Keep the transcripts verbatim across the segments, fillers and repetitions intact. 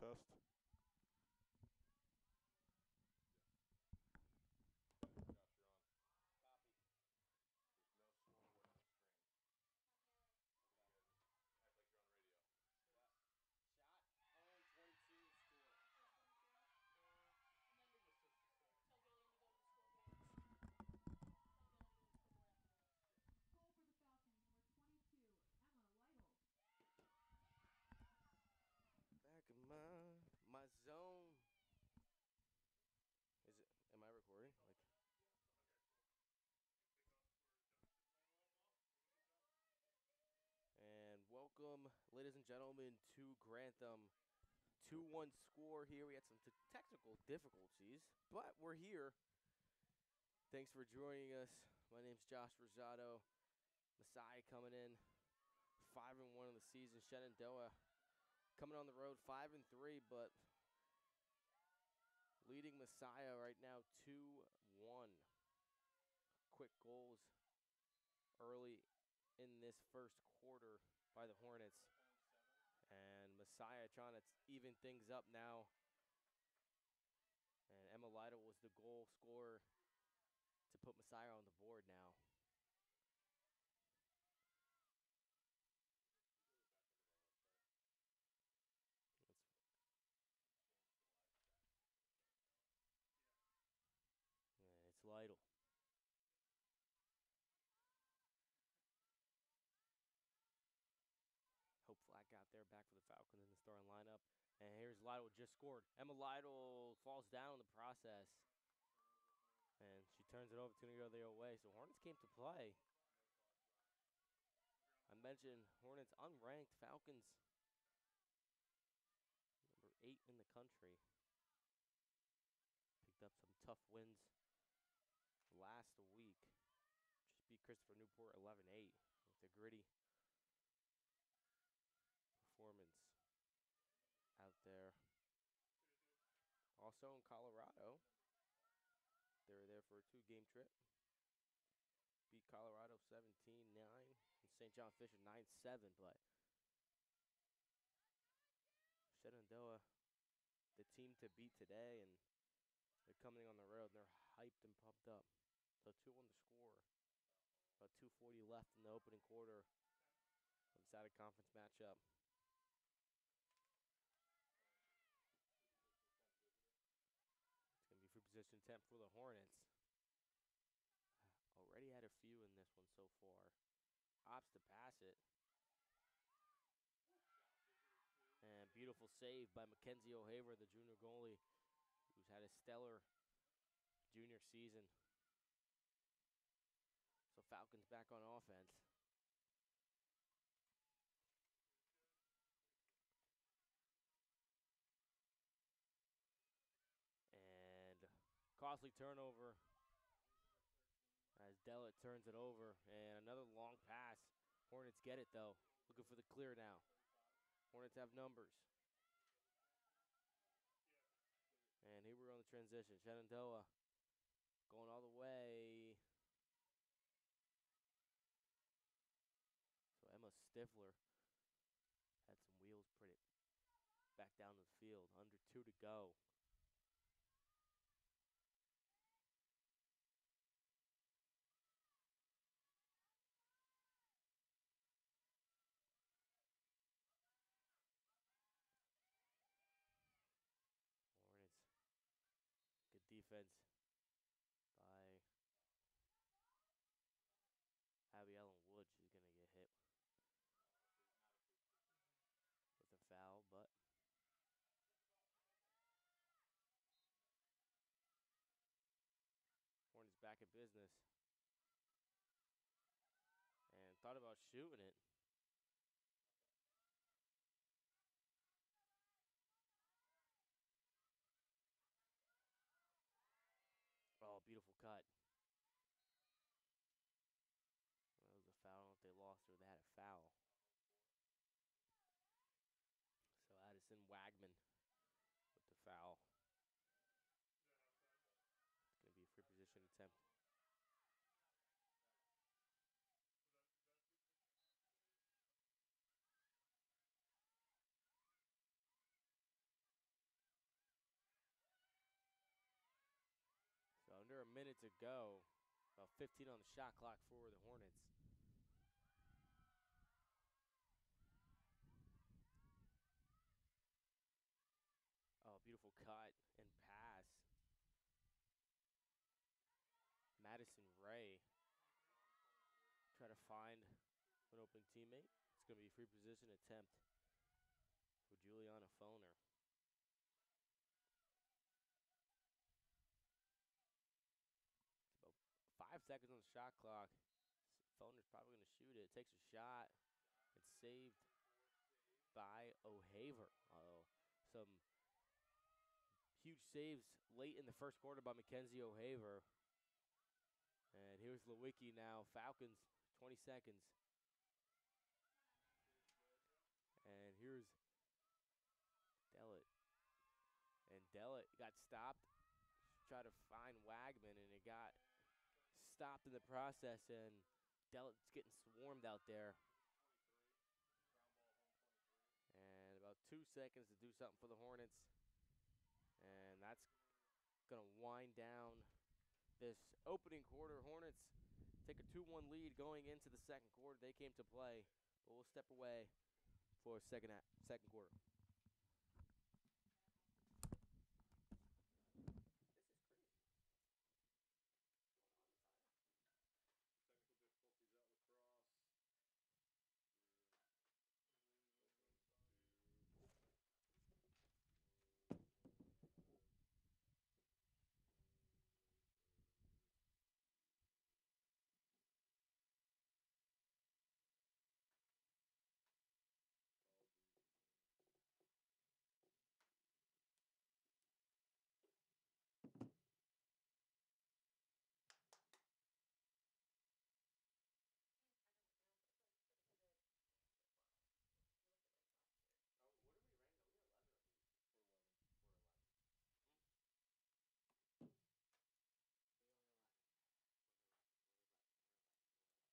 test. Josh, you're on. Copy. There's no scoreboard on the screen. So you gotta just act like you're on the radio. Yeah. Shot. Oh, twenty-two score. And then tell Gillian to go to the scoreboard. Tell Gillian to go to the scoreboard after the game. Goal for the Falcons, number twenty-two, Emma Lytle. Back in my my zone. Is it? Am I recording? Like. And welcome, ladies and gentlemen, to Grantham. two one score here. We had some t technical difficulties, but we're here. Thanks for joining us. My name's Josh Rosado. Messiah coming in, five and one in the season. Shenandoah coming on the road, five and three, but leading Messiah right now, two one. Quick goals early in this first quarter by the Hornets. And Messiah trying to even things up now. And Emma Lytle was the goal scorer to put Messiah on the board now. That's yeah, it's Lytle. Hope Flack out there back for the Falcons in the starting lineup. And here's Lytle just scored. Emma Lytle falls down in the process. And she turns it over. It's going to go the other way. So Hornets came to play. I mentioned Hornets unranked. Falcons number eight in the country. Picked up some tough wins last week. Just beat Christopher Newport eleven eight with a gritty performance out there. Also in Colorado, they were there for a two-game trip. Beat Colorado seventeen nine and Saint John Fisher nine seven, but Shenandoah, the team to beat today, and they're coming on the road, and they're hyped and pumped up. So two one to score. About two forty left in the opening quarter of this out-of-conference matchup. It's going to be free position attempt for the Hornets. Already had a few in this one so far. Opts to pass it. And beautiful save by Mackenzie O'Haver, the junior goalie, who's had a stellar junior season. So Falcons back on offense. And costly turnover as Dellett turns it over. And another long pass. Hornets get it, though. Looking for the clear now. Hornets have numbers. And here we're on the transition. Shenandoah going all the way. So Emma Stifler had some wheels, put it back down to the field. Under two to go. Hornets. Good defense by Abby Ellen Wood. She's going to get hit with a foul, but Hornets back in business. And thought about shooting it. Oh, beautiful cut. That was a foul. I don't know if they lost or they had a foul. So Addison Wagman with the foul. It's going to be a free position attempt. minute to go. About fifteen on the shot clock for the Hornets. Oh, beautiful cut and pass. Madison Ray try to find an open teammate. It's going to be a free position attempt for Juliana Foner. It's about five seconds on the shot clock. Foner's probably going to shoot it. Takes a shot. It's saved by O'Haver. Uh-oh. Some huge saves late in the first quarter by Mackenzie O'Haver. And here's Lewicki now. Falcons, twenty seconds. And here's Dellett. And Dellett got stopped. Tried to find Wagman, and it got stopped in the process. And Dellett's getting swarmed out there. And about two seconds to do something for the Hornets. And that's going to wind down this opening quarter. Hornets take a two one lead going into the second quarter. They came to play, but we'll step away for second half, second quarter. This is crazy. What's going on inside? Technical difficulties at Lacrosse. We're hoping to apologies. I know, man, but I feel like it's been a good game so far. If you look at like last year. Oh, what are we ranked? Are we eleven or eight? We're eleven. We're eleven. Mm. We are eleven. We're eleven. We're eleven. We're eleven. We're eleven.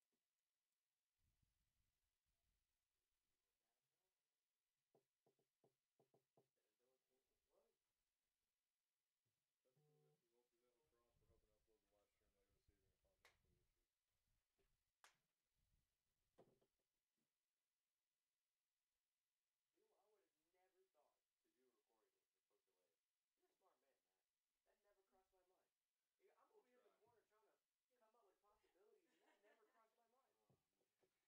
See what that was. Shenandoah came to play. Technical difficulties at Lacrosse. We're hoping to upload the live stream later this evening. Apologize for the issues. You know, I would have never thought, because you were recording me and post it later. You're a smart man, Matt. That never crossed my mind. I'm over here in the corner trying to come up with possibilities, and that never crossed my mind. Oh, man.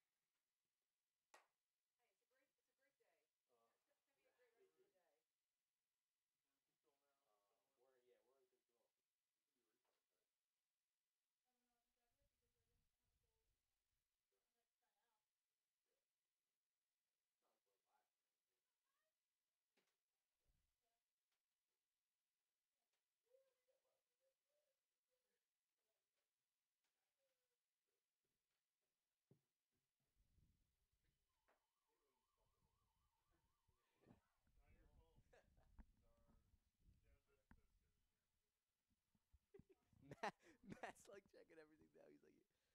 Hey, it's a great, it's a great day. Uh, It's, it's gonna be a great rest of the day. We're in control now. Uh, we're, yeah, we're in control. You can do replays, right? I don't know if you got hit because I didn't have a goal. Sure. I got sent out. Really? It's not like we're live streaming, so. Yeah. Maybe fucking with me. Not your fault. Darn. Dev says so too. Matt, Matt's like checking everything now. He's like,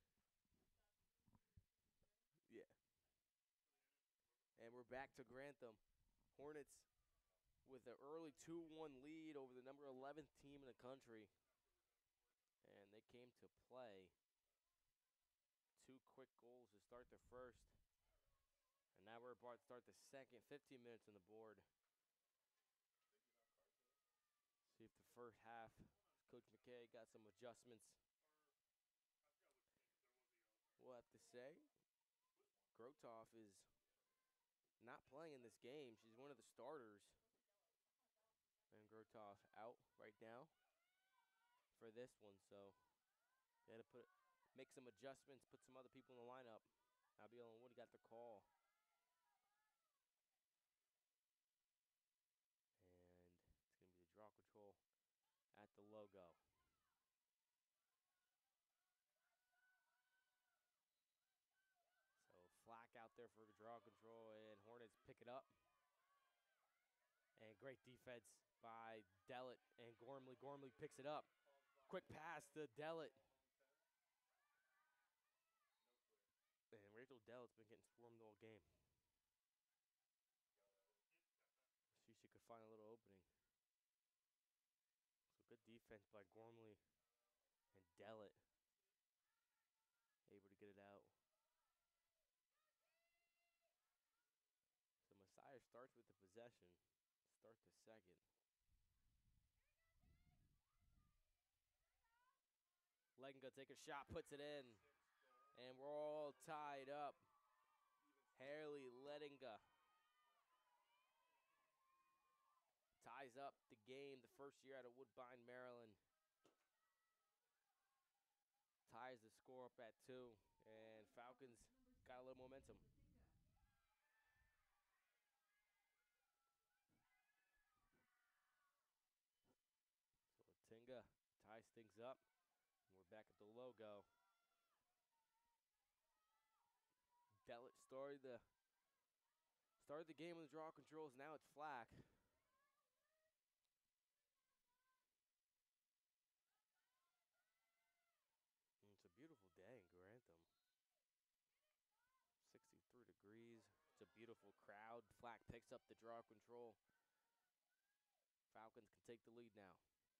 yeah. And we're back to Grantham. Hornets with an early two one lead over the number eleventh team in the country. And they came to play. Two quick goals to start the first. And now we're about to start the second. fifteen minutes on the board. See if the first half, Coach McKay got some adjustments. We'll have to say, Grotoff is not playing in this game. She's one of the starters. And Grotoff out right now for this one. So they had to put, make some adjustments, put some other people in the lineup. Abigail and Woody got the call. And it's going to be the draw control at the logo. So Flack out there for draw control, and Hornets pick it up. And great defense by Dellett and Gormley. Gormley picks it up. Quick pass to Dellett. And Rachel Dellett's been getting swarmed all game. See if she could find a little opening. So good defense by Gormley Dellett able to get it out. So Messiah starts with the possession. Start the second. Legenga take a shot, puts it in. And we're all tied up. Harley Legenga ties up the game the first year out of Woodbine, Maryland. Ties the score up at two. And Falcons got a little momentum. So Latinga ties things up. And we're back at the logo. Dellett started the started the game with the draw controls. Now it's Flack. And it's a beautiful day in Grantham. sixty-three degrees. It's a beautiful crowd. Flack picks up the draw control. Falcons can take the lead now.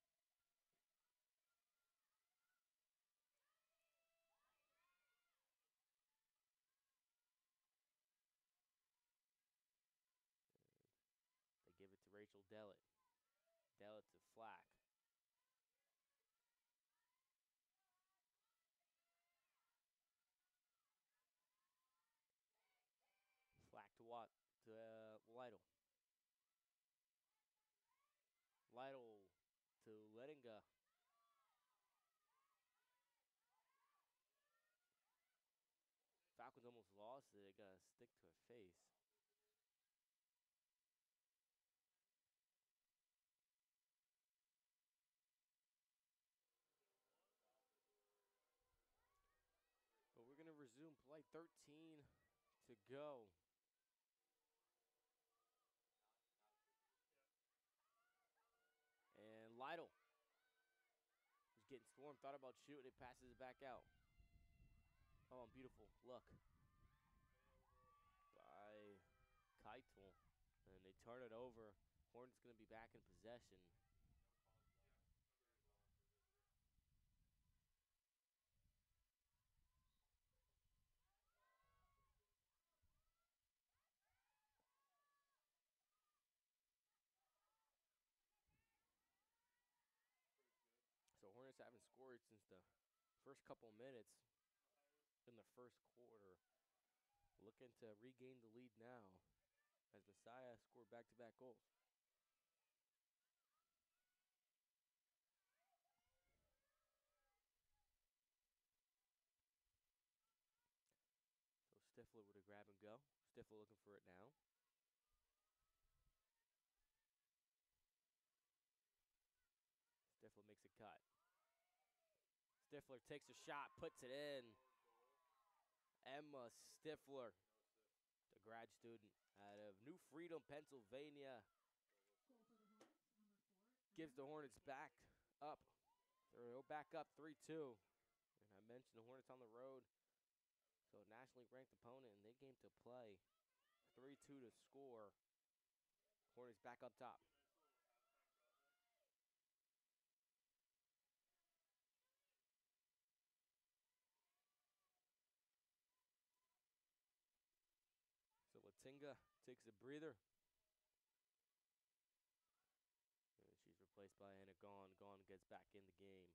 They give it to Rachel Dellett. Dellett to Flack. Flack to what? To uh, Lytle. Lytle to Lettinga. Falcons almost lost it. They got a stick to her face. But we're going to resume play. thirteen to go. And Lytle, who's getting swarmed, thought about shooting. It passes it back out. Oh, and beautiful look by Keitel. And they turn it over. Hornets going to be back in possession. So Hornets haven't scored since the first couple minutes in the first quarter. Looking to regain the lead now as Messiah scored back-to-back goals. So Stifler with a grab and go. Stifler looking for it now. Stifler makes a cut. Stifler takes a shot, puts it in. Emma Stifler, the grad student out of New Freedom, Pennsylvania, gives the Hornets back up. They're back up three two. And I mentioned the Hornets on the road. So nationally ranked opponent, and they came to play. three two to score. Hornets back up top. So Latinga takes a breather. And she's replaced by Anna Gaughan. Gaughan gets back in the game.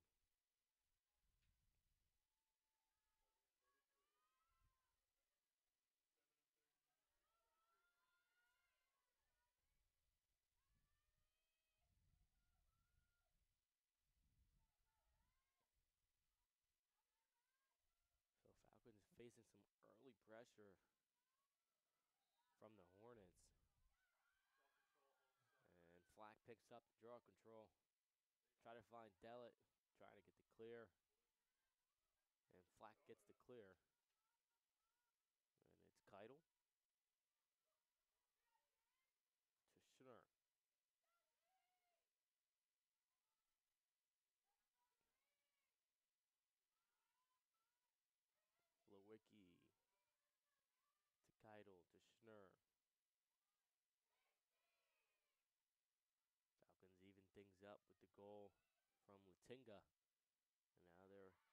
So Falcons facing some early pressure from the Hornets. And Flack picks up the draw control. Try to find Dellett, trying to get the clear. And Flack gets the clear. And it's Keitel to Schnur. Lewicki to Keitel to Schnur. Falcons even things up with the goal from Latinga. And now they're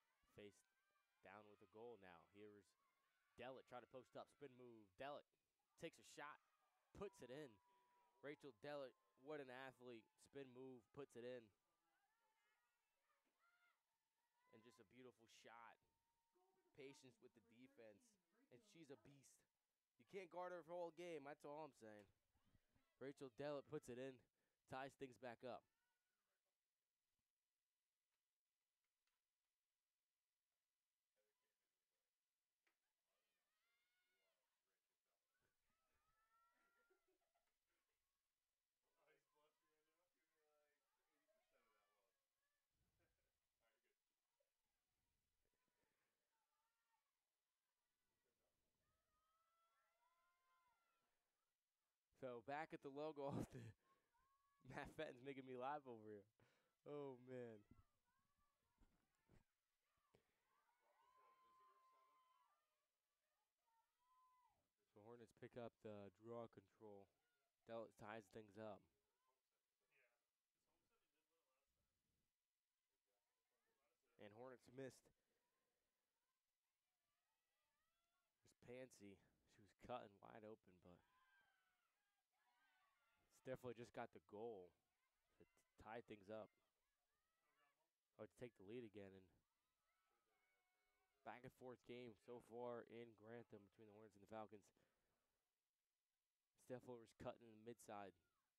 Dellett trying to post up, spin move. Dellett takes a shot, puts it in. Rachel Dellett, what an athlete. Spin move, puts it in. And just a beautiful shot. Patience with the defense. And she's a beast. You can't guard her for the whole game. That's all I'm saying. Rachel Dellett puts it in, ties things back up. Oh, he's blushing right now? Give me like eighty percent of that look. Alright, you're good. So back at the logo off the Matt Fenton's making me laugh over here. Oh man. So Hornets pick up the draw control. Dellett ties things up. Yeah. It's home set. They did win it last time. And Hornets missed. There's Pansy. She was cutting wide open, but Stifler just got the goal to tie things up. Or to take the lead again. And back and forth game so far in Grantham between the Hornets and the Falcons. Stifler was cutting in the mid side.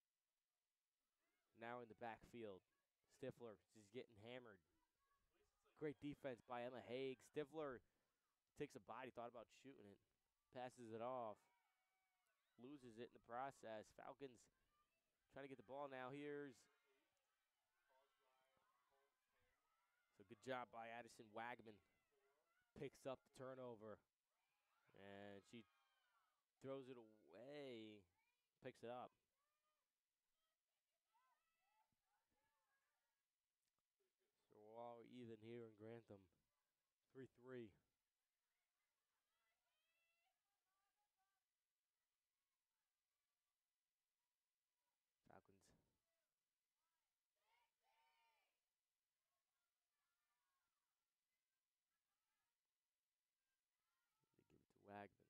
Now in the backfield. Stifler is getting hammered. Great defense by Emma Haig. Stifler takes a body, thought about shooting it. Passes it off. Loses it in the process. Falcons trying to get the ball now. Here's. So good job by Addison Wagman. Picks up the turnover. And she throws it away. Picks it up. So we're all even here in Grantham. three three. Falcons. They give it to Wagman.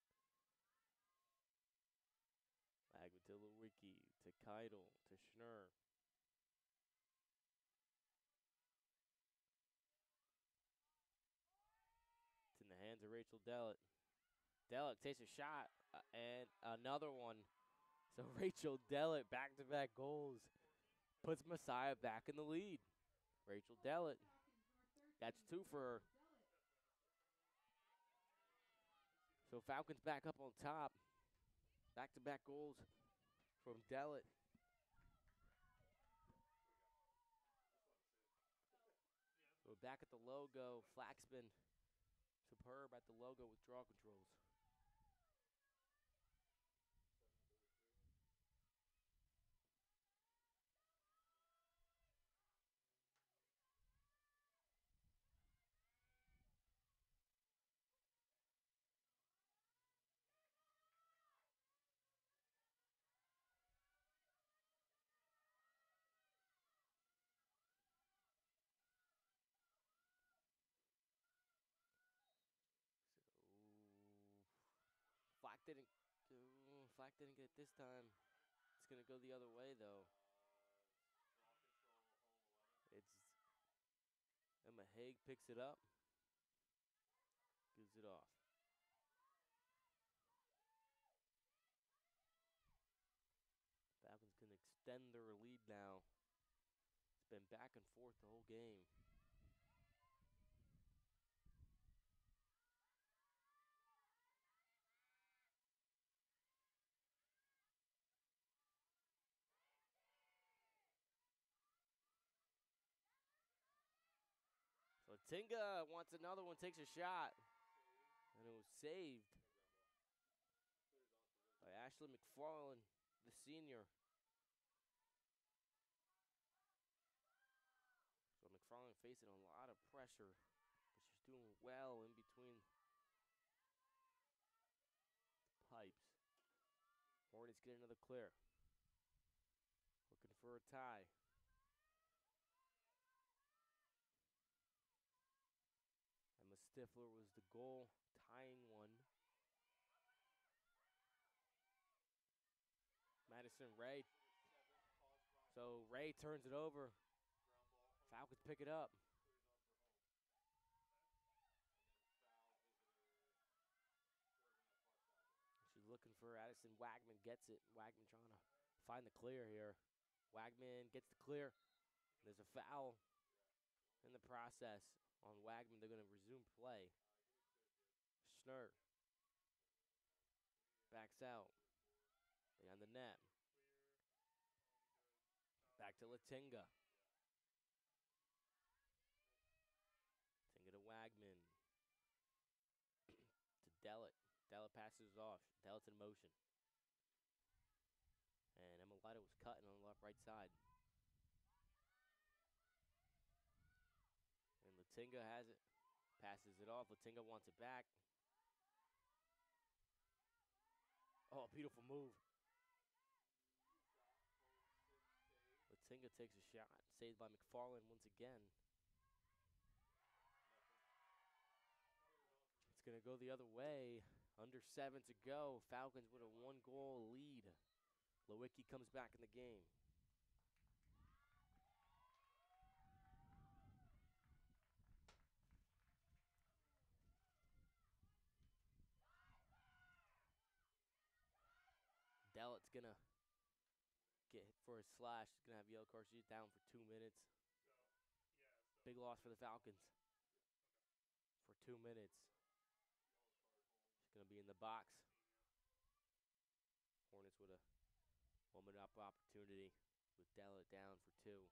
Wagman to Lewicki, to Keidel, to Schnurr. It's in the hands of Rachel Dellett. Dellett takes a shot, uh, and another one. So Rachel Dellett, back-to-back goals, puts Messiah back in the lead. Rachel Dellett, that's two for her. So Falcons back up on top. Back-to-back goals from Dellett. So back at the logo, Flaxman, superb at the logo with draw controls. So Flack didn't go, Flack didn't get it this time. It's gonna go the other way though. It's Emma Haig picks it up, gives it off. Falcons can extend their lead now. It's been back and forth the whole game. So Tinga wants another one, takes a shot. And it was saved by Ashley McFarland, the senior. So McFarland facing a lot of pressure, but she's doing well in between the pipes. Hornets get another clear. Looking for a tie. Emma Stifler was the goal, tying one. Jackson, Ray. So there's seven. Calls ground So ball. Ray turns it over. Ground ball. Home Falcons court. pick it up. Clears on for home. And then foul visitor. Goes on that far sideline. She's looking for Addison. Wagman gets it. Wagman trying to find the clear here. Wagman gets the clear. There's a foul in the process on Wagman. They're going to resume play. Schnurr backs out. Behind the net. Back to Latinga. Latinga to Wagman. To Dellett. Dellett passes off. Dellett's in motion. And Emma Lido was cutting on the left right side. And Latinga has it. Passes it off. Latinga wants it back. Oh, beautiful move. Latinga takes a shot. Saved by McFarland once again. It's going to go the other way. Under seven to go. Falcons with a one-goal lead. Lewicki comes back in the game. Dellett's going to get hit for a slash. He's going to have yellow card sheet down for two minutes. So, yeah. So Big loss for the Falcons. For two minutes. She's going to be in the box. Hornets with a one-minute up opportunity with Dellett down for two.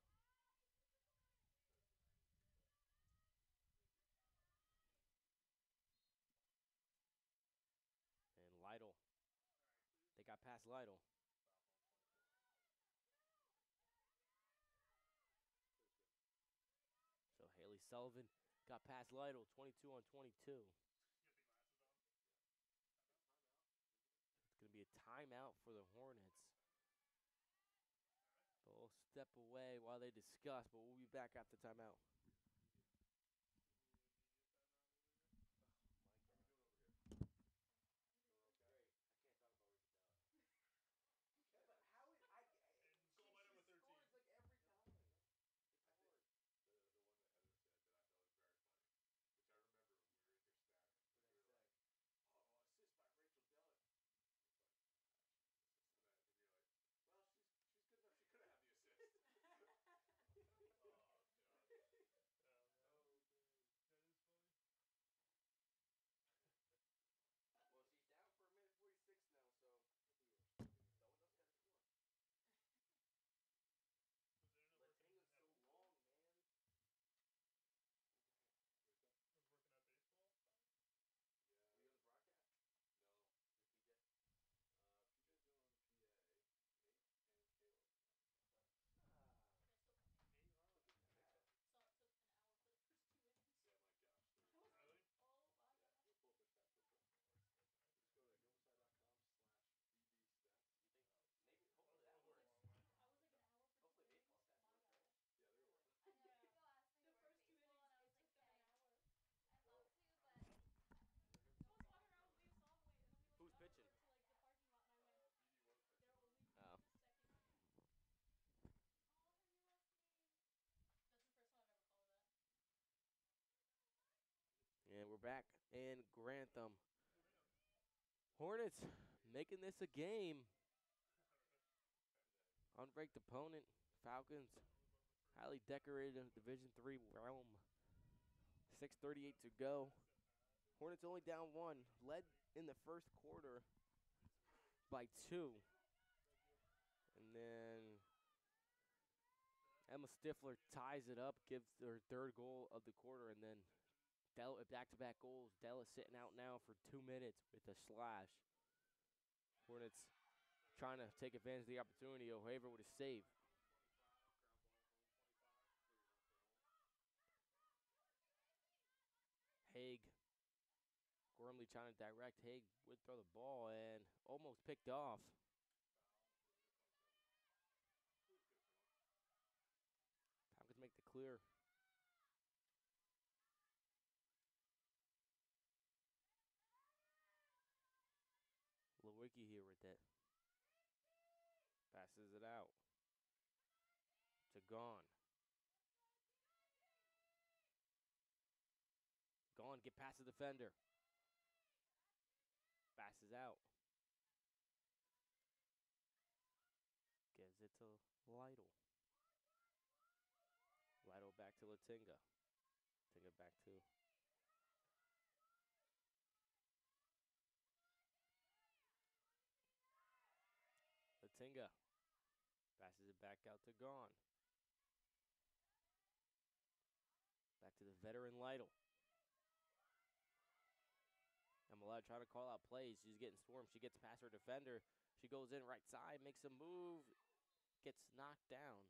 And Lytle. They got past Lytle. So Haley Sullivan got past Lytle, twenty-two on twenty-two. It's going to be a timeout for the Hornets. But we'll step away while they discuss, but we'll be back after timeout. But how is I? Goal by number thirteen. Scores like every time. It's I think hard. the the one that Heather said that I thought was very funny, which I remember when we were in here static. What We did were I like, "Oh, assist by Rachel Dellett." It's like, ah, she got the assist on that, and you're like, "Well, she's she's good enough. She could have had the assist." Oh God. Yeah, man. Oh man. That is funny. Well, she's down for a minute forty-six now, so someone else got to score. Was there no working Latinga's at so baseball? long, man. Oh, go ahead. What'd you say? Was working at baseball? Thomas? Yeah. Were you on the broadcast? No. Just P J? Uh, P J's doing on the P A. Me and Caleb on the broadcast. Ah. Yeah, still funny. Hey, wow. Look at I think so. that. Saw it took an hour for the first two innings. Yeah, my gosh. So I was like, really? oh my Yeah. gosh. We'll pull up their stats real quick. That's so funny. Just go to gilmoside.com slash bb stats. You think Oh, maybe, sorry. hopefully I'll that go a works. long way. I was like an hour for Hopefully two baseball innings. stats My works, right? gosh. Yeah, they're working. I know Yeah. people ask me The to work first two baseball, innings, and I it was like, took them an dang, hour. I'd love to, but Someone's walking around with me, so I'm waiting. And then he was Who's like, oh, pitching? to like the parking lot, and I went, Uh, B D was pitching. they're only Oh. the second inning. oh, have you left me? That's the first time I've ever called her that. And we're back in Grantham. Hornets making this a game. Unranked opponent, Falcons. Highly decorated in Division three realm. six thirty-eight to go. Hornets only down one. Led in the first quarter by two. And then Emma Stifler ties it up, gives her third goal of the quarter, and then Della back-to-back goals. Della sitting out now for two minutes with a slash. Hornets trying to take advantage of the opportunity. O'Haver with a save. Haig. Gormley trying to direct. Haig would throw the ball and almost picked off. Falcons make the clear. Lewicki here with it. Passes it out to Gone. Gone, get past the defender. Passes out. Gives it to Lytle. Lytle back to Latinga. Latinga back to Latinga. Passes it back out to Gone. Back to the veteran Lytle. Emma trying to call out plays. She's getting swarmed. She gets past her defender. She goes in right side, makes a move, gets knocked down.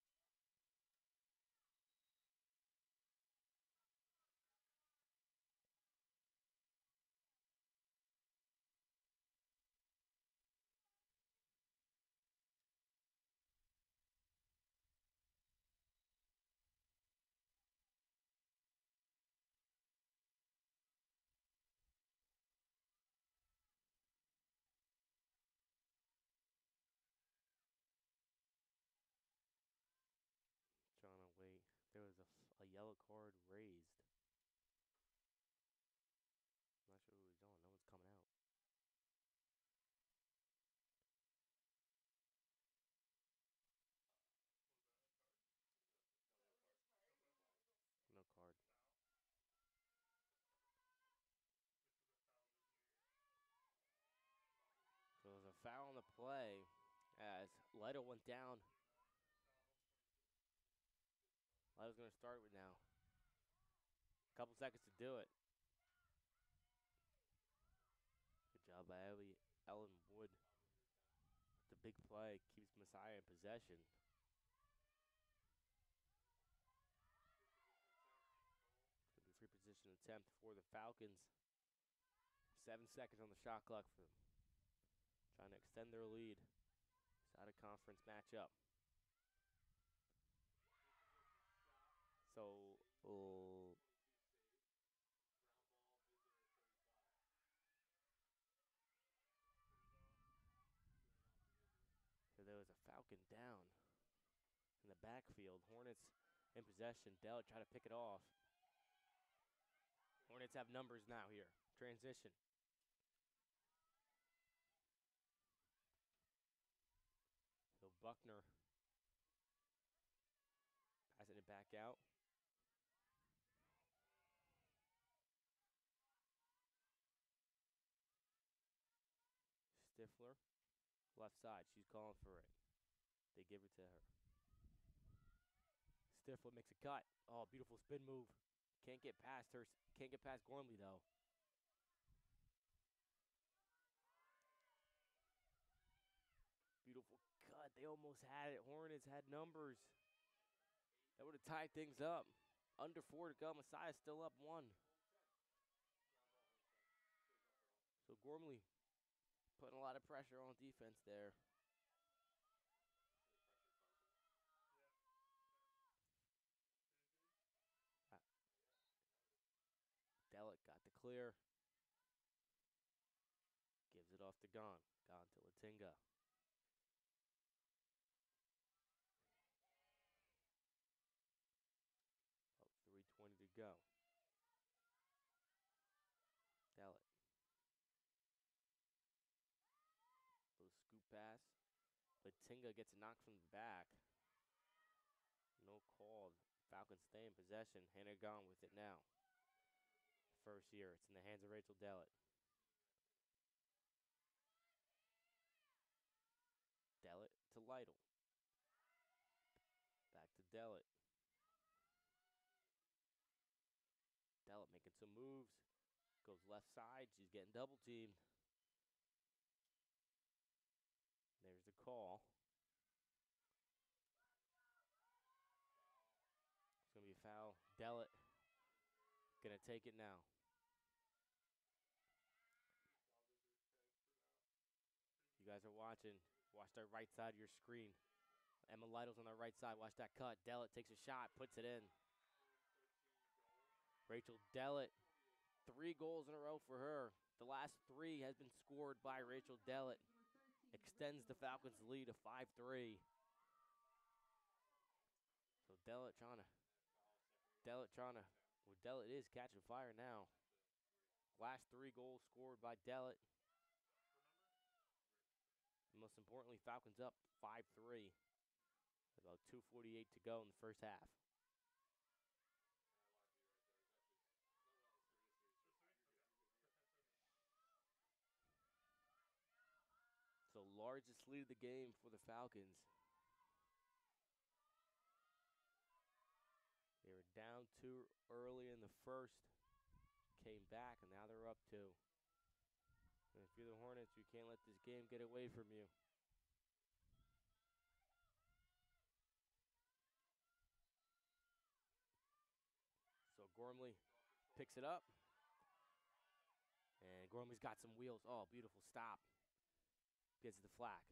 Trying to wait. There was a, a yellow card raised. I'm not sure who he's on. No one's coming out. No card. So there's a foul on the play as Lytle went down. Lytle's going to start with now. A couple seconds to do it. Good job by Ellie, Ellen Wood. The big play keeps Messiah in possession. It's going to be a free position attempt for the Falcons. Seven seconds on the shot clock for them. Trying to extend their lead. It's out of conference matchup. So, uh, so there was a Falcon down in the backfield. Hornets in possession. Dell try to pick it off. Hornets have numbers now here. Transition. So Buckner passing it back out. Stifler, left side. She's calling for it. They give it to her. Stifler makes a cut. Oh, beautiful spin move. Can't get past her. Can't get past Gormley, though. Beautiful cut. They almost had it. Hornets had numbers. That would have tied things up. Under four to go. Messiah's still up one. So Gormley putting a lot of pressure on defense there. Uh, Delic got the clear. Gives it off to Gone. Gone to Latinga. Oh, three twenty to go. Delic. Little scoop pass. Latinga gets knocked from the back. No call. Falcons stay in possession. Hannah Gone with it now. First year. It's in the hands of Rachel Dellett. Dellett to Lytle. Back to Dellett. Dellett making some moves. Goes left side. She's getting double teamed. There's the call. It's going to be a foul. Dellett going to take it now. You guys are watching. Watch the right side of your screen. Emma Lytle's on the right side. Watch that cut. Dellett takes a shot, puts it in. Rachel Dellett, three goals in a row for her. The last three has been scored by Rachel Dellett. extends the Falcons' lead to five three. So Dellett trying to, Dellett trying to, well, Dellett is catching fire now. Last three goals scored by Dellett. Most importantly, Falcons up five three. About two forty-eight to go in the first half. So largest lead of the game for the Falcons. They were down two early in the first, came back, and now they're up two. And if you're the Hornets, you can't let this game get away from you. So Gormley picks it up. And Gormley's got some wheels. Oh, beautiful stop. Gets the flag.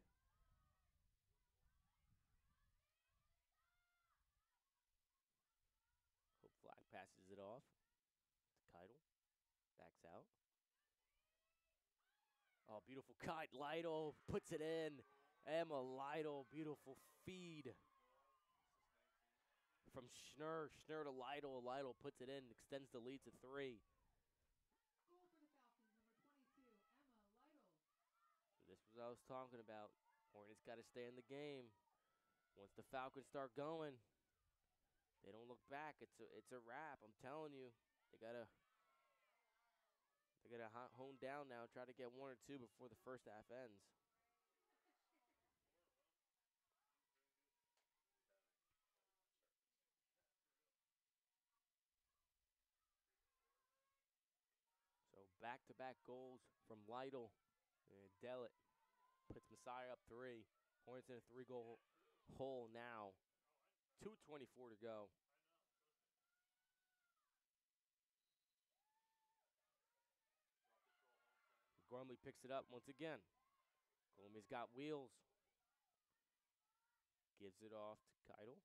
Hope Flag passes it off to Keitel. Backs out. Oh, beautiful cut. Lytle puts it in. Emma Lytle, beautiful feed from Schnurr. Schnurr to Lytle. Lytle puts it in, extends the lead to three. Goal for the Falcons, number twenty-two, Emma Lytle. So this was what I was talking about. Hornets got to stay in the game. Once the Falcons start going, they don't look back. It's a it's a wrap. I'm telling you, they gotta they gotta hone down now. Try to get one or two before the first half ends. So back-to-back goals from Lytle and Dellett puts Messiah up three. Hornets in a three-goal hole now. two twenty-four to go. Gormley picks it up once again. Gormley's got wheels. Gives it off to Keitel.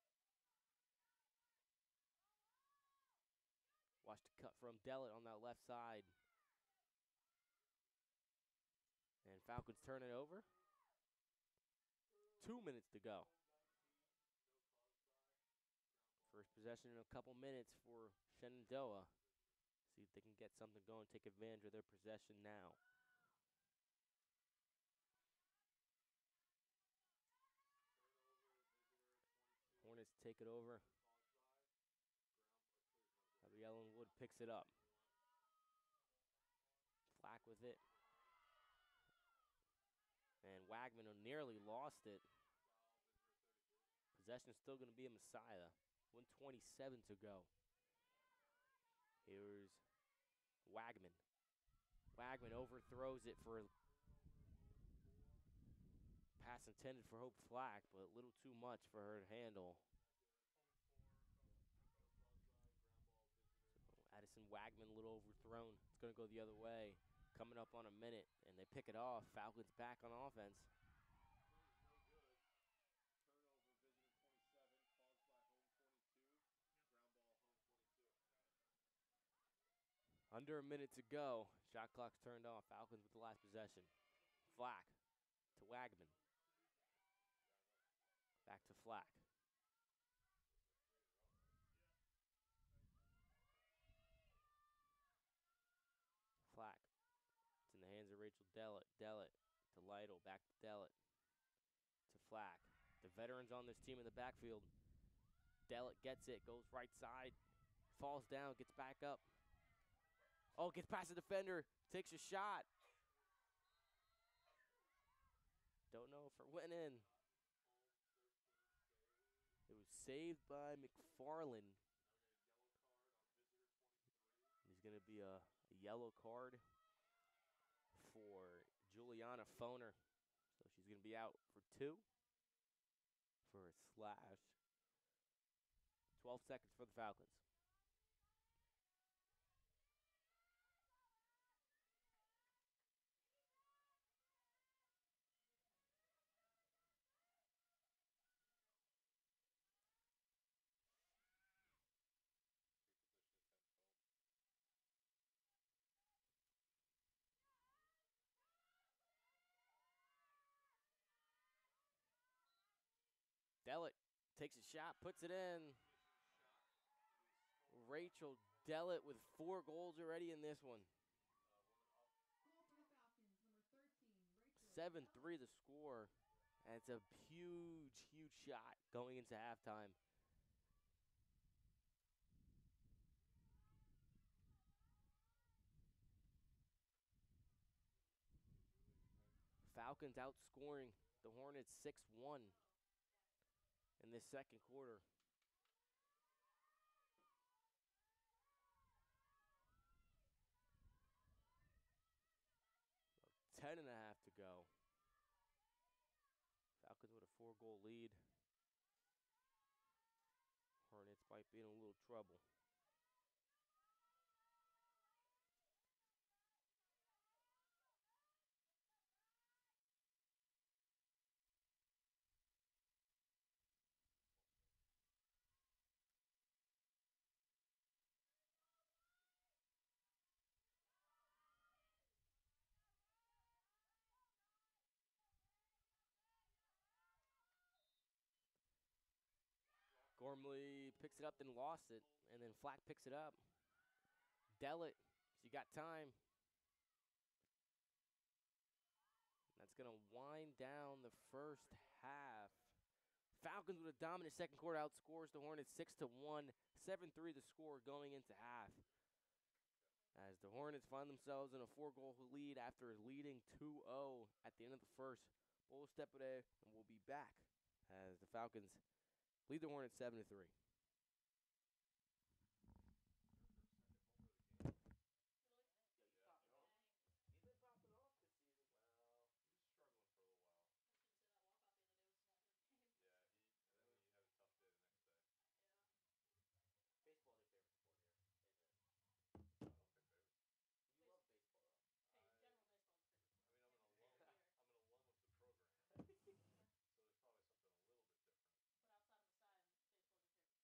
Watch the cut from Dellett on that left side. And Falcons turn it over. Two minutes to go. First possession in a couple minutes for Shenandoah. See if they can get something going, take advantage of their possession now. Hornets take it over. Gabrielle Wood picks it up. Flack with it. And Wagman nearly lost it. Possession is still going to be a Messiah. one twenty-seven to go. Here's Wagman. Wagman overthrows it for a pass intended for Hope Flack, but a little too much for her to handle. So Addison Wagman a little overthrown. It's going to go the other way. Coming up on a minute, and they pick it off. Falcons back on offense. Turnover, visitor twenty-seven, caused by home twenty-two. Ground ball, home twenty-two. Under a minute to go. Shot clock's turned off. Falcons with the last possession. Flack to Wagman. Back to Flack. Flack. It's in the hands of Rachel Dellett. Dellett to Lytle. Back to Dellett. To Flack. The veterans on this team in the backfield. Dellett gets it. Goes right side. Falls down. Gets back up. Oh, gets past the defender. Takes a shot. Don't know if it went in. It was saved by McFarland. There's going to be a, a yellow card for Juliana Foner. So she's going to be out for two for a slash. twelve seconds for the Falcons. Dellett takes a shot, puts it in. Shot. We scored. Rachel Dellett with four goals already in this one. Uh, woman up. Goal for the Falcons, number thirteen, Rachel. seven three the score. And it's a huge, huge shot going into halftime. Falcons outscoring the Hornets six one in this second quarter. Ten and a half to go. Falcons with a four-goal lead. Hornets might be in a little trouble. Gormley picks it up, then lost it, and then Flack picks it up. Dellett, she got time. That's going to wind down the first half. Falcons with a dominant second quarter outscores the Hornets six to one, seven three the score going into half. As the Hornets find themselves in a four-goal lead after leading two oh at the end of the first. We'll step away, and we'll be back as the Falcons lead the Hornets seven to three. Really? Yo, you Yeah. popping off. He's been popping off this season. Well, he was struggling for a little while. I was gonna say that walk-off the other day was not a good game. Yeah, he and then he had a tough day the next day. Yeah. Baseball's your favorite sport here, isn't it? I don't pick favorites. You Base- love baseball, though. Hey, I- general baseball is my favorite sport. I mean, I'm an Can't alum. compare here. I'm an alum of the program, so there's probably something a little bit different. But outside of Messiah, baseball is your favorite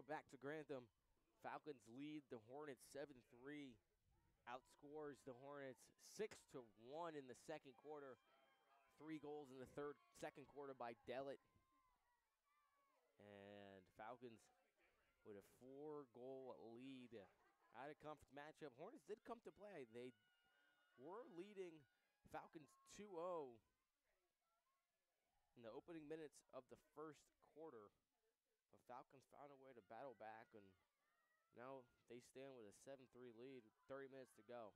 back to Grantham. Falcons lead the Hornets seven three. Outscores the Hornets six to one in the second quarter. Three goals in the third, second quarter by Dellett. And Falcons with a four-goal lead. Out of conference matchup, Hornets did come to play. They were leading Falcons two oh in the opening minutes of the first quarter. But Falcons found a way to battle back, and now they stand with a seven three lead with thirty minutes to go.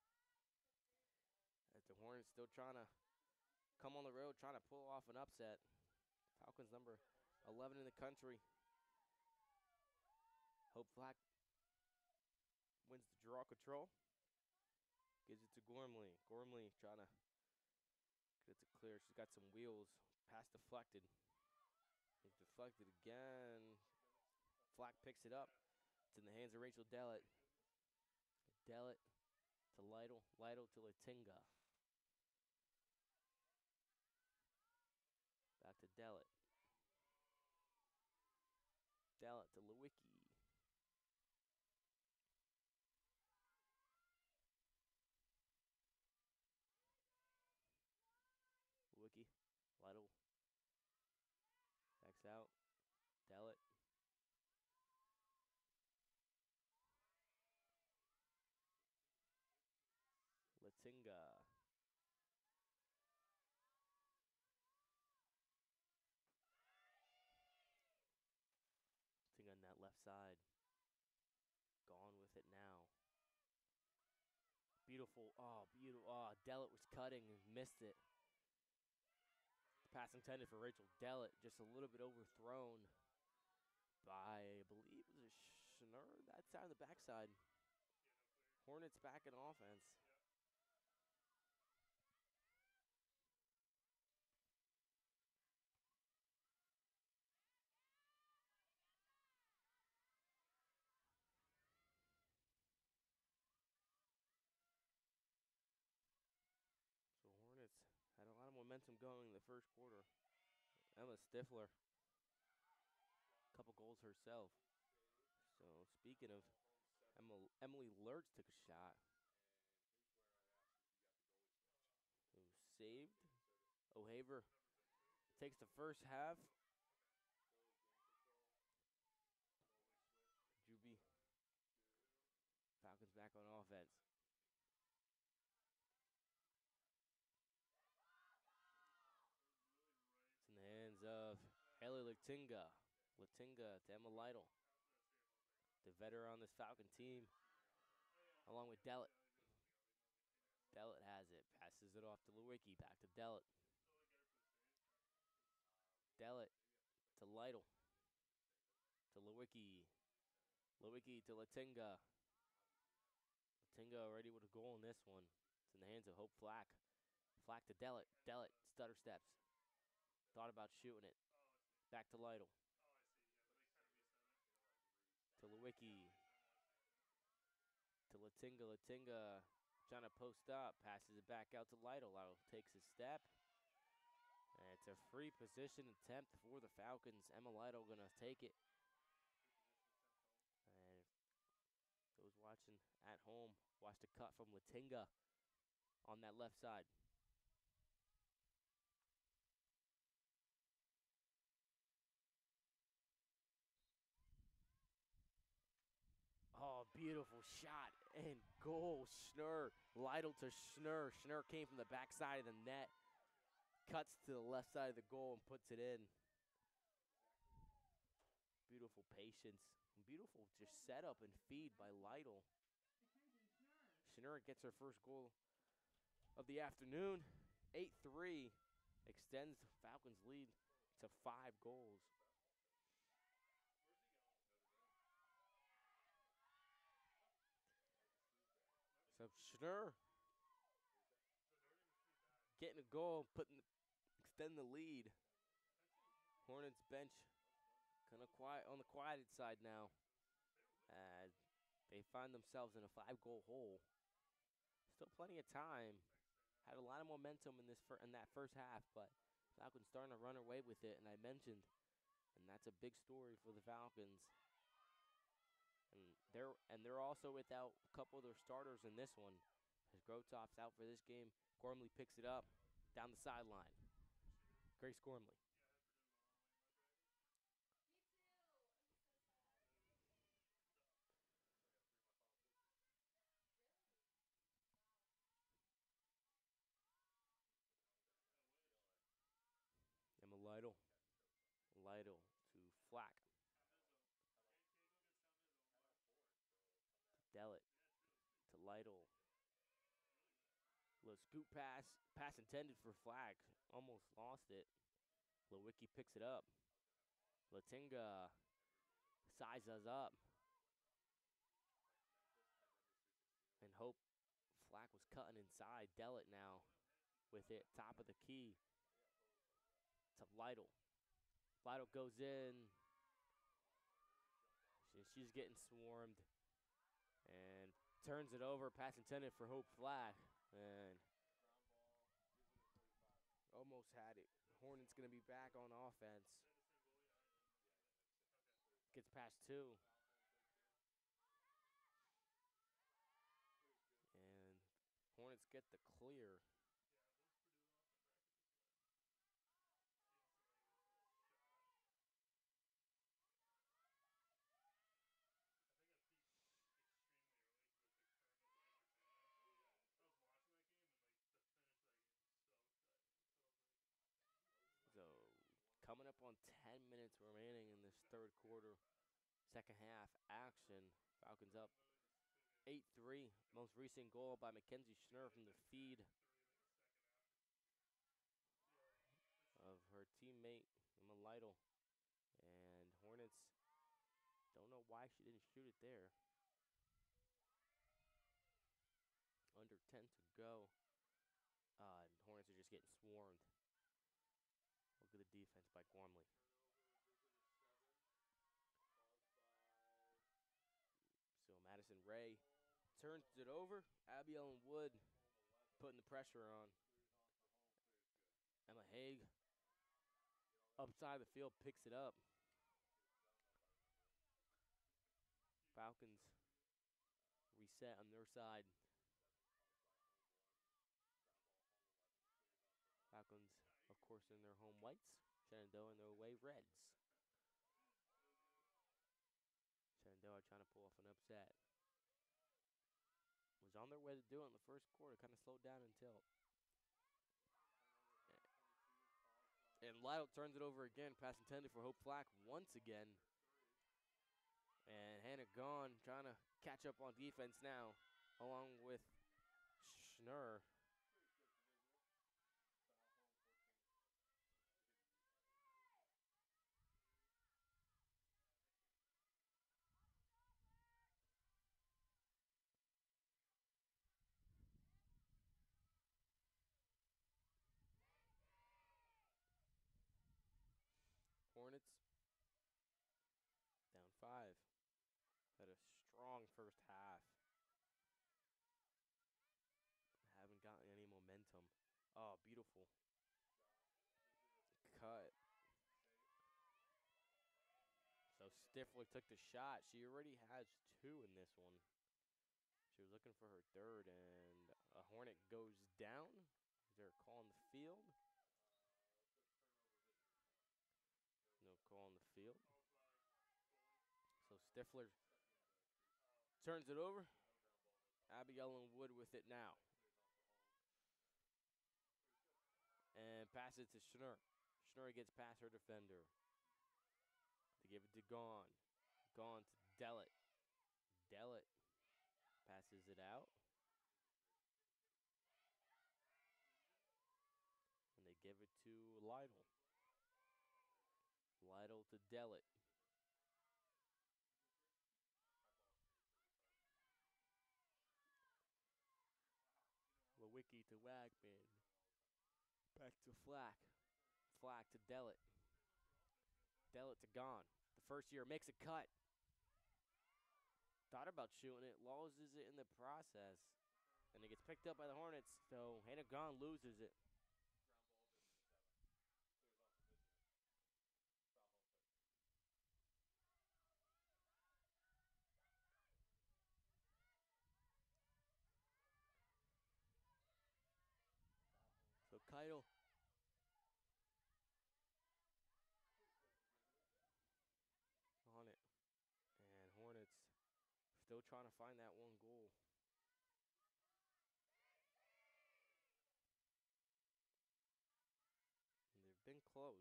As the Hornets still trying to come on the road, trying to pull off an upset. Falcons number eleven in the country. Hope Flack wins the draw control. Gives it to Gormley. Gormley trying to get it to clear. She's got some wheels. Pass deflected. It's deflected again. Flack picks it up. It's in the hands of Rachel Dellett. Dellett to Lytle. Lytle to Latinga. Back to Dellett. Dellett to Lewicki. Lewicki. Lytle. Backs out. Dellett. Latinga. Latinga on that left side. Gone with it now. Beautiful. Oh, beautiful. Oh, Dellett was cutting and missed it. Pass intended for Rachel Dellett. Just a little bit overthrown by, I believe, was it Schnur? That side of the backside. Hornets back in offense. So Hornets had a lot of momentum going in the first quarter. Emma Stifler, a couple goals herself. So speaking of, Emma, Emily Lurch took a shot. It was saved. O'Haver takes the first half. Juby. Falcons back on offense. It's in the hands of Haley Latinga. Latinga to Emma Lytle. The veteran on this Falcon team, along with Dellett. Dellett has it. Passes it off to Lewicki. Back to Dellett. Dellett to Lytle. To Lewicki. Lewicki to Latinga. Latinga already with a goal in this one. It's in the hands of Hope Flack. Flack to Dellett. Dellett stutter steps. Thought about shooting it. Back to Lytle. To Lewicki. To Latinga. Latinga trying to post up. Passes it back out to Lytle. Lytle takes a step. And it's a free position attempt for the Falcons. Emma Lytle going to take it. And those watching at home, watch the cut from Latinga on that left side. Oh, beautiful shot and goal. Schnur, Lytle to Schnur. Schnur came from the backside of the net, cuts to the left side of the goal and puts it in. Beautiful patience. Beautiful just setup and feed by Lytle. Schnur gets her first goal of the afternoon. eight three extends the Falcons' lead to five goals. So Schnur getting a goal, putting, extend the lead. Hornets bench kind of quiet on the quieted side now. Uh, they find themselves in a five-goal hole. Still plenty of time. Had a lot of momentum in this fir in that first half, but Falcons starting to run away with it, and I mentioned, and that's a big story for the Falcons. They're and they're also without a couple of their starters in this one. As Grotop's out for this game, Gormley picks it up down the sideline. Grace Gormley. Yeah, I had Purdue go long way in my bracket. Me too. I'm so sad. I got three of my final six. Really? Wow. And now we're going I down to wish. U C L A. Emma Lytle. Catch a choke slam. Lytle to Flack. Count his own. How about Grant Cagle gets count his own. how But about Horn? So coming out. Dellett yeah, true. It's good. to Lytle. Really good. Little scoop pass. Pass intended for Flack. Almost lost it. Lewicki picks it up. I was gonna have Austin Latinga every game. sizes up. Like Memphis had them this weekend. You know. And Hope Flack was cutting inside. Dellett now with it. Top of the key to Lytle. Lytle goes in. She, she's getting swarmed. And turns it over. Pass intended for Hope Flack. And Ground ball. Visitor thirty-five. almost had it. Hornets going to be back on offense. Is that the same goalie? I didn't know. Yeah, yeah, that's it. Okay. thirty-five. Gets past two. Foul home thirteen. Clear's good. And Hornets get the clear. Yeah, once Purdue lost, my bracket just went instantly shot. I think I peaked extremely early with the tournament at Inter Shenandoah. Oh yeah, I did too. I was watching that game and like the finish of that game was so exciting. But I was like, So coming up on ten minutes remaining in this third quarter. Second half action. Falcons up literally just took it eight three. Most recent goal by Mackenzie Schnurr from the feed three like a second after. Yeah. of her teammate, Emma Lytle. And Hornets don't know why she didn't shoot it there. Under ten to go. Uh, and Hornets are just getting swarmed. Look at the defense by Gormley. Turnover, visitor seven. Caused by So Madison Ray turns it over. Abby Ellen Wood home eleven. putting the pressure on. Clears on for home. Clears good. Emma Haig Get all that. upside the field picks it up. I don't know if I remember. Falcons reset on their side. Seven caused by home one. Ground ball home eleven. Clears on for home. Falcons, of course, in their home whites. Shenandoah in their away reds. Shenandoah trying to pull off an upset. Was on their way to do it in the first quarter. Kind of slowed down until. Turnover home twenty-two. Caused by And Lytle turns it over again. Pass intended for Hope Flack once again. three. And Hannah Gahn trying to catch up on defense now, along with Schnurr. Clears good for visitor. Foul home fourteen. They didn't use Hornets down five. Had a strong first half. Haven't gotten any momentum. Oh, beautiful shot. Visitor cut. safe. So Stifler took the shot. She already has two in this one. She was looking for her third, and a Hornet goes down. Is there a call on the field? Uh, it says turnover visitors now. No call on the field. No flag. Goalie. So Stifler Stepping into crease. turns it over. No ground ball, no call. Abigail and Wood with it now. Clears on for home. Clears good. And pass it to Schnurr. Schnurr gets past her defender. They give it to Gahn. Gahn to Dellett. Dellett passes it out. And they give it to Lytle. Lytle to Dellett. Lewicki to Wagman. Back to Flack. Flack to Dellett. Dellett to Gahn. The first year makes a cut. Thought about shooting it, loses it in the process. And it gets picked up by the Hornets, so Hannah Gahn loses it. Ground ball, visitor seven. Clears on for visitor. Foul home thirteen. Lytle. On it. And Hornets still trying to find that one goal. And they've been close.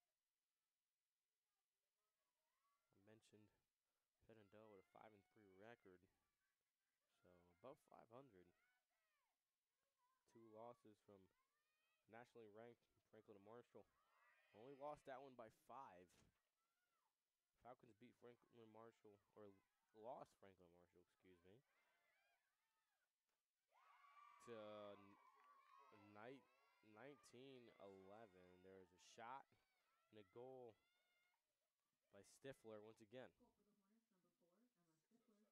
I mentioned Shenandoah with a five and three record. So above five hundred. Two losses from nationally ranked Franklin and Marshall. Only lost that one by five. Falcons beat Franklin and Marshall, or lost Franklin and Marshall, excuse me, to uh, night nineteen eleven. There's a shot and a goal by Stifler once again. Goal for the Hornets, number four, Emma Stifler.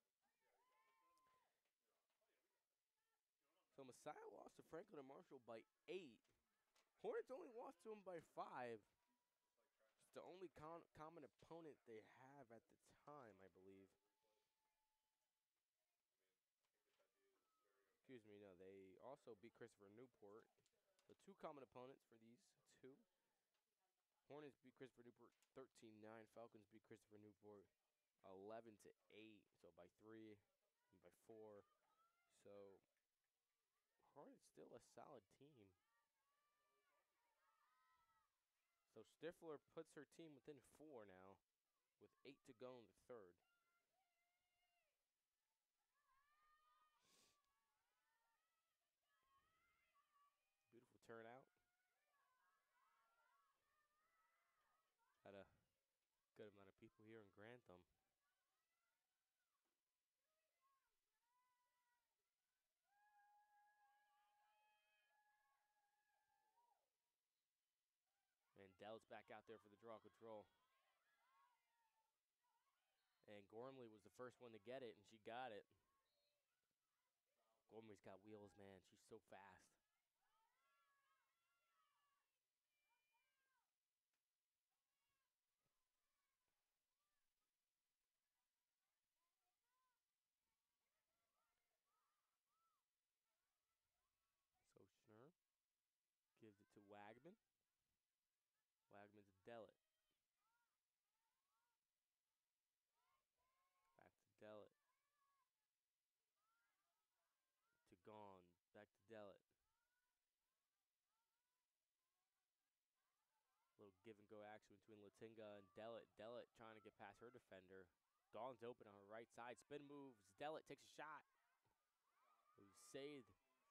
So Messiah lost to Franklin and Marshall by eight. Hornets only lost to them by five. It's the only con common opponent they have at the time, I believe. Excuse me, no, they also beat Christopher Newport. So two common opponents for these two. Hornets beat Christopher Newport thirteen nine. Falcons beat Christopher Newport eleven to eight. So by three and by four. So Hornets still a solid team. So Stifler puts her team within four now with eight to go in the third. Beautiful turnout. Had a good amount of people here in Grantham. And Dell's back out there for the draw control. And Gormley was the first one to get it, and she got it. Gormley's got wheels, man. She's so fast. So Schnur gives it to Wagman. Wagman to Dellett. Back to Dellett. To Gone. Back to Dellett. Little give and go action between Latinga and Dellett. Dellett trying to get past her defender. Gaughan's open on her right side. Spin moves. Dellett takes a shot. It was saved.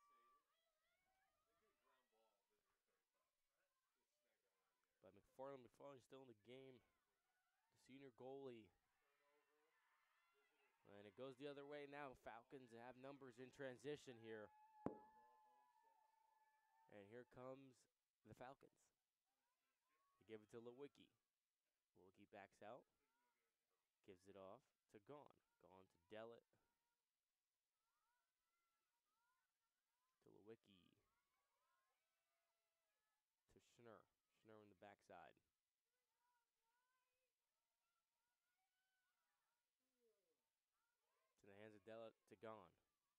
But McFarland, McFarland's still in the game. The senior goalie. And it goes the other way now. Falcons have numbers in transition here. And here comes the Falcons. They give it to Lewicki. Lewicki backs out. Gives it off to Gaughan. Gaughan to Dellett. To Lewicki. To Schnur. Schnur on the backside. To the hands of Dellett to Gaughan.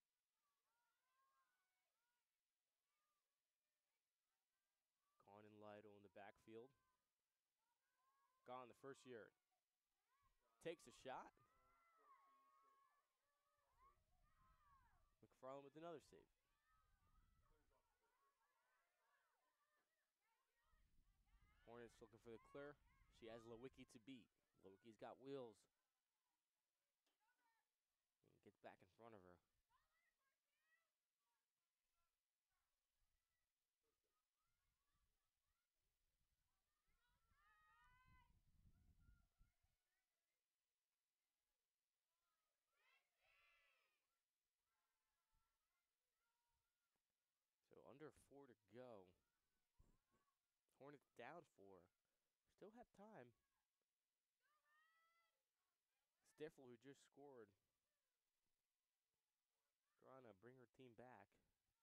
Gaughan and Lytle in the backfield. Gaughan the first year. Takes a shot. McFarland with another save. Hornets looking for the clear. She has Lewicki to beat. Lewicki's got wheels. And gets back in front of her. So under four to go. Hornets down four. Still have time. Stifler, who just scored, trying to bring her team back.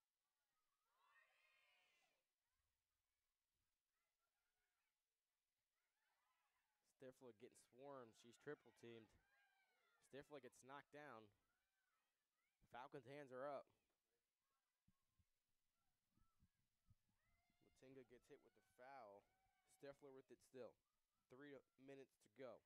Stifler getting swarmed. She's triple teamed. Stifler gets knocked down. Falcons' hands are up. Latinga gets hit with the foul. Stifler with it still. Three minutes to go.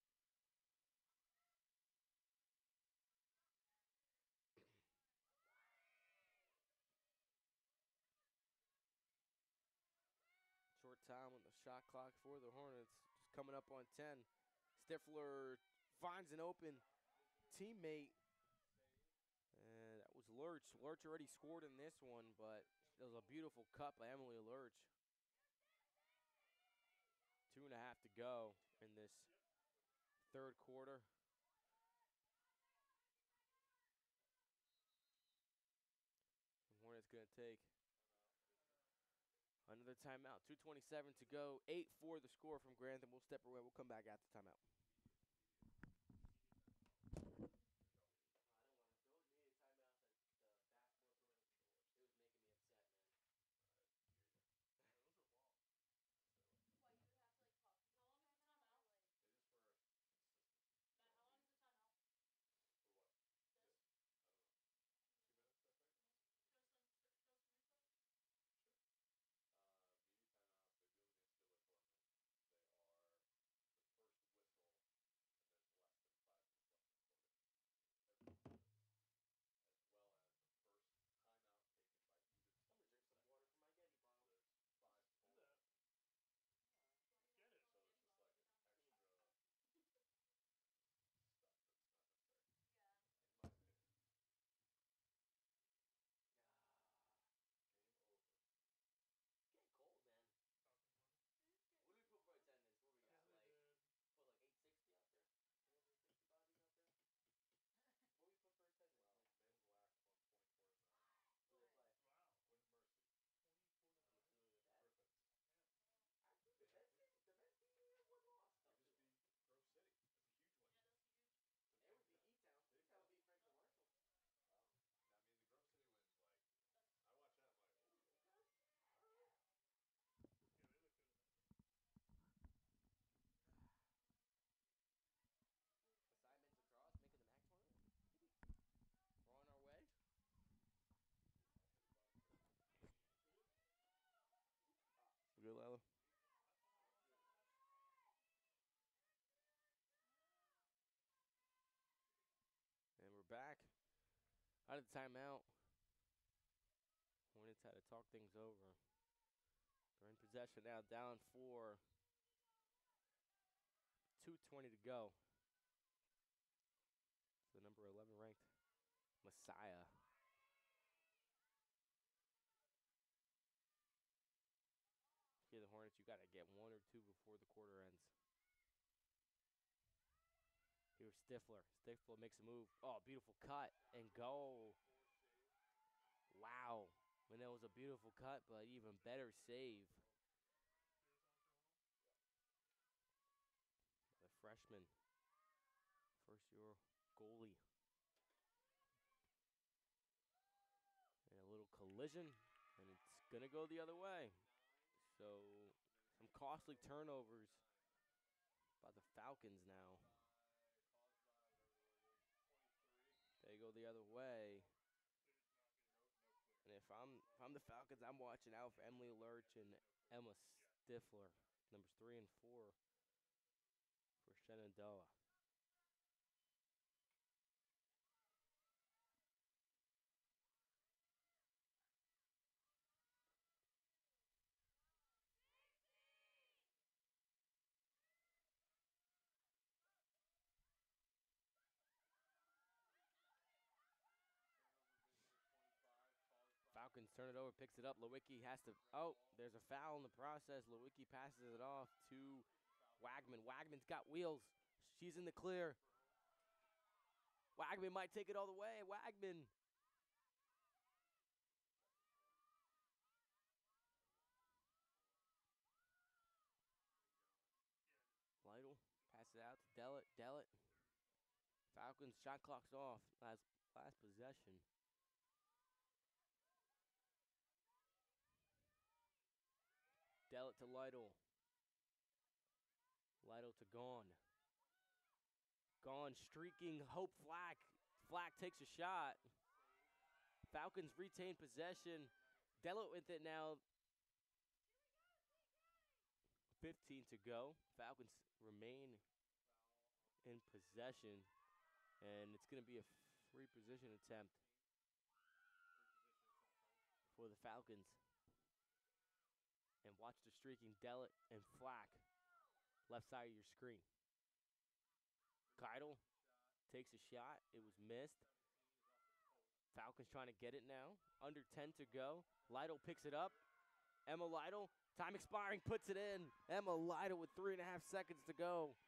Short time on the shot clock for the Hornets. Just coming up on ten. Stifler finds an open teammate. And that was Lurch. Lurch already scored in this one, but it was a beautiful cut by Emily Lurch. Two and a half to go in this third quarter. And Hornets going to take another timeout. two twenty-seven to go. eight four the score from Grantham. We'll step away. We'll come back after timeout. I don't want to. Those media timeouts at the basketball tournament, it was making me upset, man. I hear you. Yeah, those are long. They're like, What, you would have to like talk to How long is the timeout or timeout? like it is for consistency. Matt, So how long you- is the timeout? For what? This? I don't know. Two minutes, I think. Two minutes? Show some, sh- show some replay. Sure. Uh, media timeouts. They do them in the N C double A tournament. They are the first whistle, and there's less than five minutes left in the quarter. Every quarter, as well as the first timeout taken by either team. I'm going to drink some water from my Yeti So bottle. there's five Do total. that. Get it. So it's just like an extra stuff that's not necessary, yeah. in my opinion. Ah, Game over. it's getting cold, man. Falcons win. What do we put for attendance? What do we Yeah, got? they Like, did. put like eight sixty out there? eight sixty bodies out there? What do we put for attendance? Well, Like, men's lax won twenty-four to nine. who they play? Wow. Quinn Mercy, twenty-four to I'm nine. assuming the best. Griffiths. Damn. Actually, the They men's have- team, the men's team may have one loss. We just beat Grove City. That's a huge win. Yeah, that's huge. It's a And we big beat time. E-Town. Big E-Town time. beat Franklin Marshall. Wow. I mean, the Grove City wins. Like, That's I watch that. I'm like, oh, okay. All right. yeah. They look good in that game. Assignments across, making the MAC tournament. We're on our way. I'll take a bottom trade. We good, Lila? And we're back. Out of the timeout. Hornets had to talk things over. They're in possession now, down four. two twenty to go. So the number eleven ranked Messiah. Here, the Hornets, you got to get one or two before the quarter ends. Here's Stifler. Stifler makes a move. Oh, beautiful cut and goal. Wow. And that was a beautiful cut, but even better save. Here's on for home. The freshman. First year goalie. And a little collision, and it's going to go the other way. So some costly turnovers by the Falcons now. Caused by whatever the word is. twenty-three. They go the other way. Clear's not good. No, no clear. And if I'm if I'm the Falcons, I'm watching out for Emily Lurch and Emma Stifler, numbers three and four for Shenandoah. Turnover business, twenty-five. Caused by Falcons turn it over, picks it up. Lewicki has to. Oh, there's a foul in the process. Lewicki passes it off to Wagman. Wagman's got wheels. She's in the clear. Wagman might take it all the way. Wagman. Lytle passes it out to Dellett. Dellett. Falcons shot clock's off. Last last possession. Dellett to Lytle. Lytle to Gone. Gone streaking. Hope Flack. Flack takes a shot. Falcons retain possession. Dellett with it now. fifteen to go. Falcons remain Foul on in possession, and it's going to be a free position attempt free position attempt, fellas. for the Falcons. And watch the streaking Dellett and Flack, left side of your screen. Keidel Shot. takes a shot. It was missed. seventeen is off the post. Falcons trying to get it now. Under ten to go. Lytle picks it up. Emma Lytle, time expiring, puts it in. Emma Lytle with three and a half seconds to go. No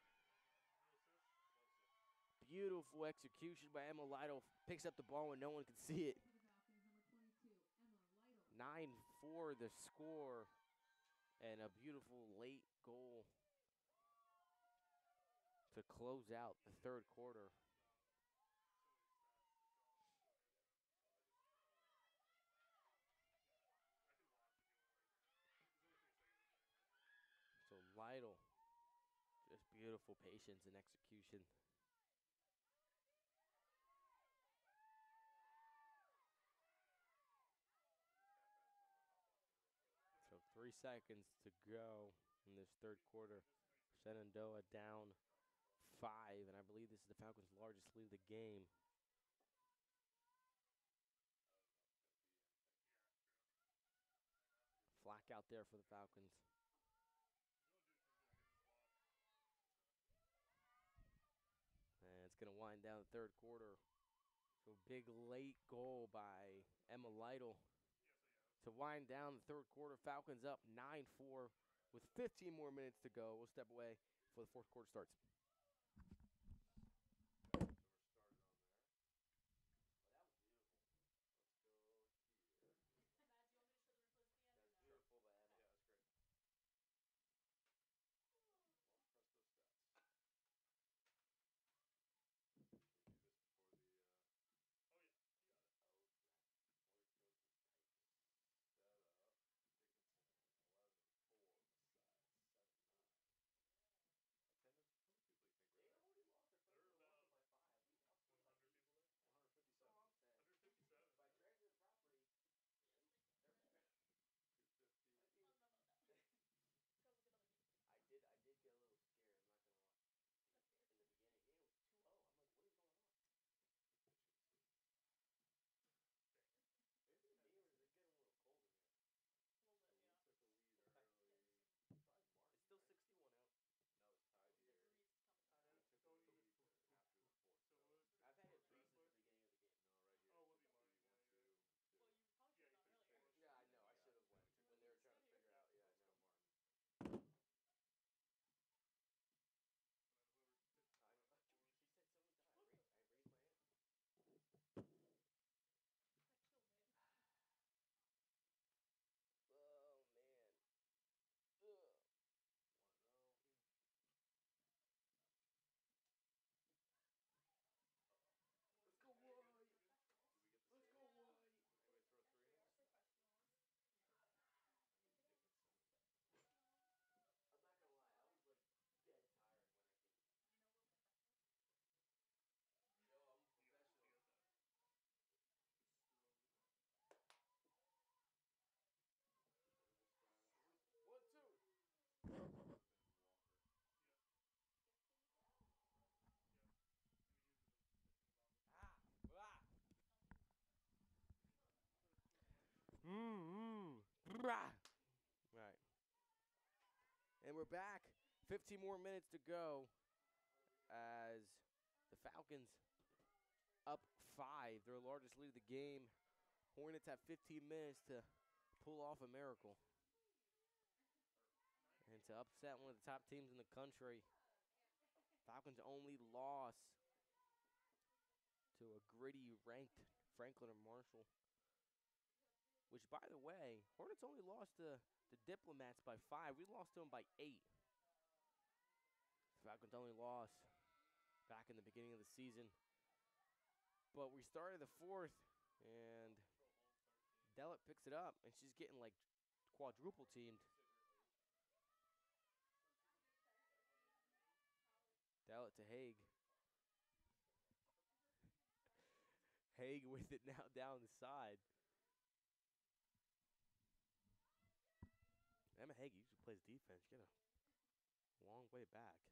assist. Beautiful execution by Emma Lytle. Picks up the ball when no one can see it. For the Falcons, number twenty-two, Emma Lytle. nine four the score. And a beautiful late goal to close out the third quarter. So Lytle, just beautiful patience and execution. So three seconds to go in this third quarter. Shenandoah down five, and I believe this is the Falcons' largest lead of the game. Flack out there for the Falcons. And it's going to wind down the third quarter. So big late goal by Emma Lytle to wind down the third quarter. Falcons up nine four with fifteen more minutes to go. We'll step away before the fourth quarter starts. So we're started on there. Oh, that was beautiful. Let's go here. Matt, do you want me to show the replays at the end? That was or no? beautiful by Emma. Yeah, that's great. Well, presto stats. Can we do this before the uh, Oh yeah, you got it. Oh snap. Hornets go to Titans. set up? Dickinson, eleven four, Messiah, seven nine. Attendance, how many people do you think were They there? already lost their first They're one, lost about it by five. We lost it one by hundred eight. people there. one hundred fifty-seven. That's all I'm saying. one hundred fifty-seven. By transitive property, Yeah, it's pretty close. they're better. two fifty. Might be- I don't know about that. Go look at other teams' games. I did I did get a little scared, I'm not gonna lie. Got scared. In the beginning. Yeah, it was two oh. I'm like, what is going on? Pitching sleep. Dang it. Is it me or is it getting a little cold in here? A little So bit, we yeah. took a lead It's like- early. It's probably Martin. It's still right? sixty-one out. No, it's tied The here. breeze coming Tied in. We out. took a Oh, it's lead okay. after the fourth. So So, what is I've had it Short freeze since wrestler? the beginning of the game. no, right here. Oh, it we'll be says Martin, three, one, yeah, two, you're two. Well, you probably should Yeah, have you gone said earlier. four. Yeah, I know. I Yeah. should have went You when wanted they me were to trying to stay figure here? out. Yeah, I Let's go, know. Martin. And then whoever pitches I know. first. She said so many times. I, ra- I raised my hand. That killed me. Oh, man. Ugh. one and oh. Let's go, White. Professional. Did we get the Let's save? go, White. Anybody throw three innings? Professional. I need Dickinson. I'm not gonna lie. I was like dead tired when I came. You know we're professional. Yo, I'm a C S professional. S. Still over there. Service stats. One, two. Would've been Walker. Yep. Fifty. Yep. I mean, he was in the pitching as well. Ah. Ah. So, Mmm. Mmm. Right. And we're back. fifteen more minutes to go as the Falcons up five, their largest lead of the game. Hornets have fifteen minutes to pull off a miracle and to upset one of the top teams in the country. Falcons' only loss to a gritty ranked Franklin or Marshall, which, by the way, Hornets only lost to the Diplomats by five. We lost to them by eight. Falcons only lost back in the beginning of the season. But we started the fourth, and Dellett picks it up, and she's getting, like, quadruple teamed. Dellett to Haig. Haig with it now down the side. Emma Haig usually plays defense. You gotta long way back.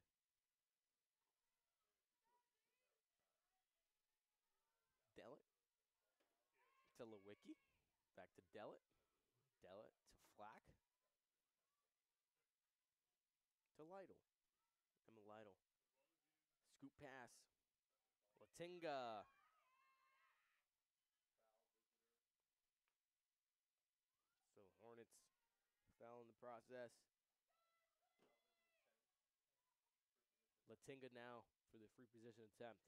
Dell it Yes. to Lewicki. Back to Dell it. Dell it to Flack. To Lytle. Emma Lytle. As long as you Scoop pass. Latinga. Foul visitor. So Hornets fell in the process. Foul visitor tenth. Free position. Latinga now for the free position attempt.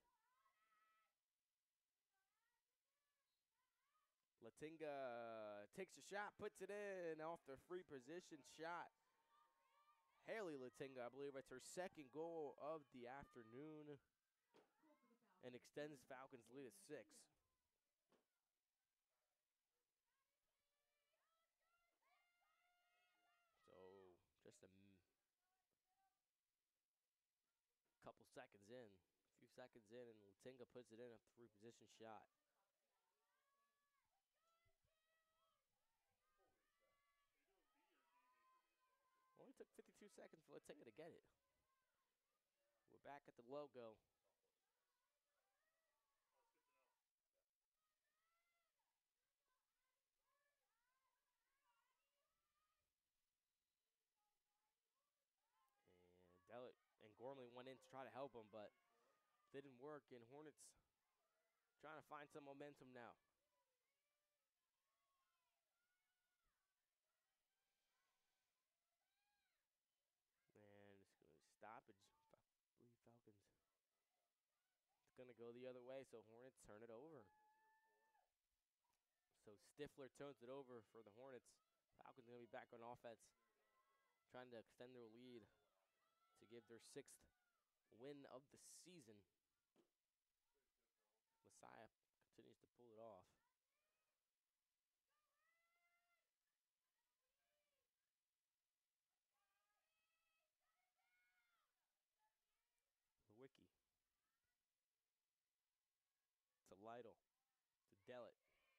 Latinga takes a shot, puts it in off the free position shot. Haley Latinga, I believe it's her second goal of the afternoon and extends Falcons' lead at six. So just a m- couple seconds in, a few seconds in, and Latinga puts it in a three position shot. Full reset. are you doing B or D major baseball? Only took fifty-two seconds for Latinga to get it. We're back at the logo. Softball defense. Oh, that's good to know. And Dell and Gormley went in to try to help him, but didn't work. And Hornets trying to find some momentum now. And it's going to stoppage. I believe Falcons. It's going to go the other way, so Hornets turn it over. So Stifler turns it over for the Hornets. Falcons going to be back on offense, trying to extend their lead to give their sixth win of the season. Messiah continues to pull it off. Lewicki to Lytle to Dellett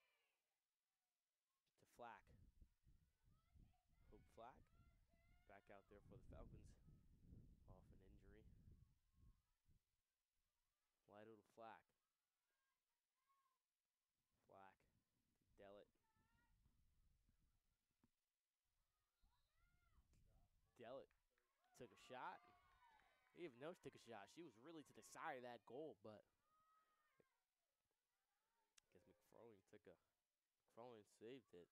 to Flack. Hope Flack back out there for the Falcons off an injury. Lytle to Flack. Flack to Dellett. Dellett took a shot. I didn't even know she took a shot. She was really to the side of that goal, but I guess McFarlane took a McFarlane saved it.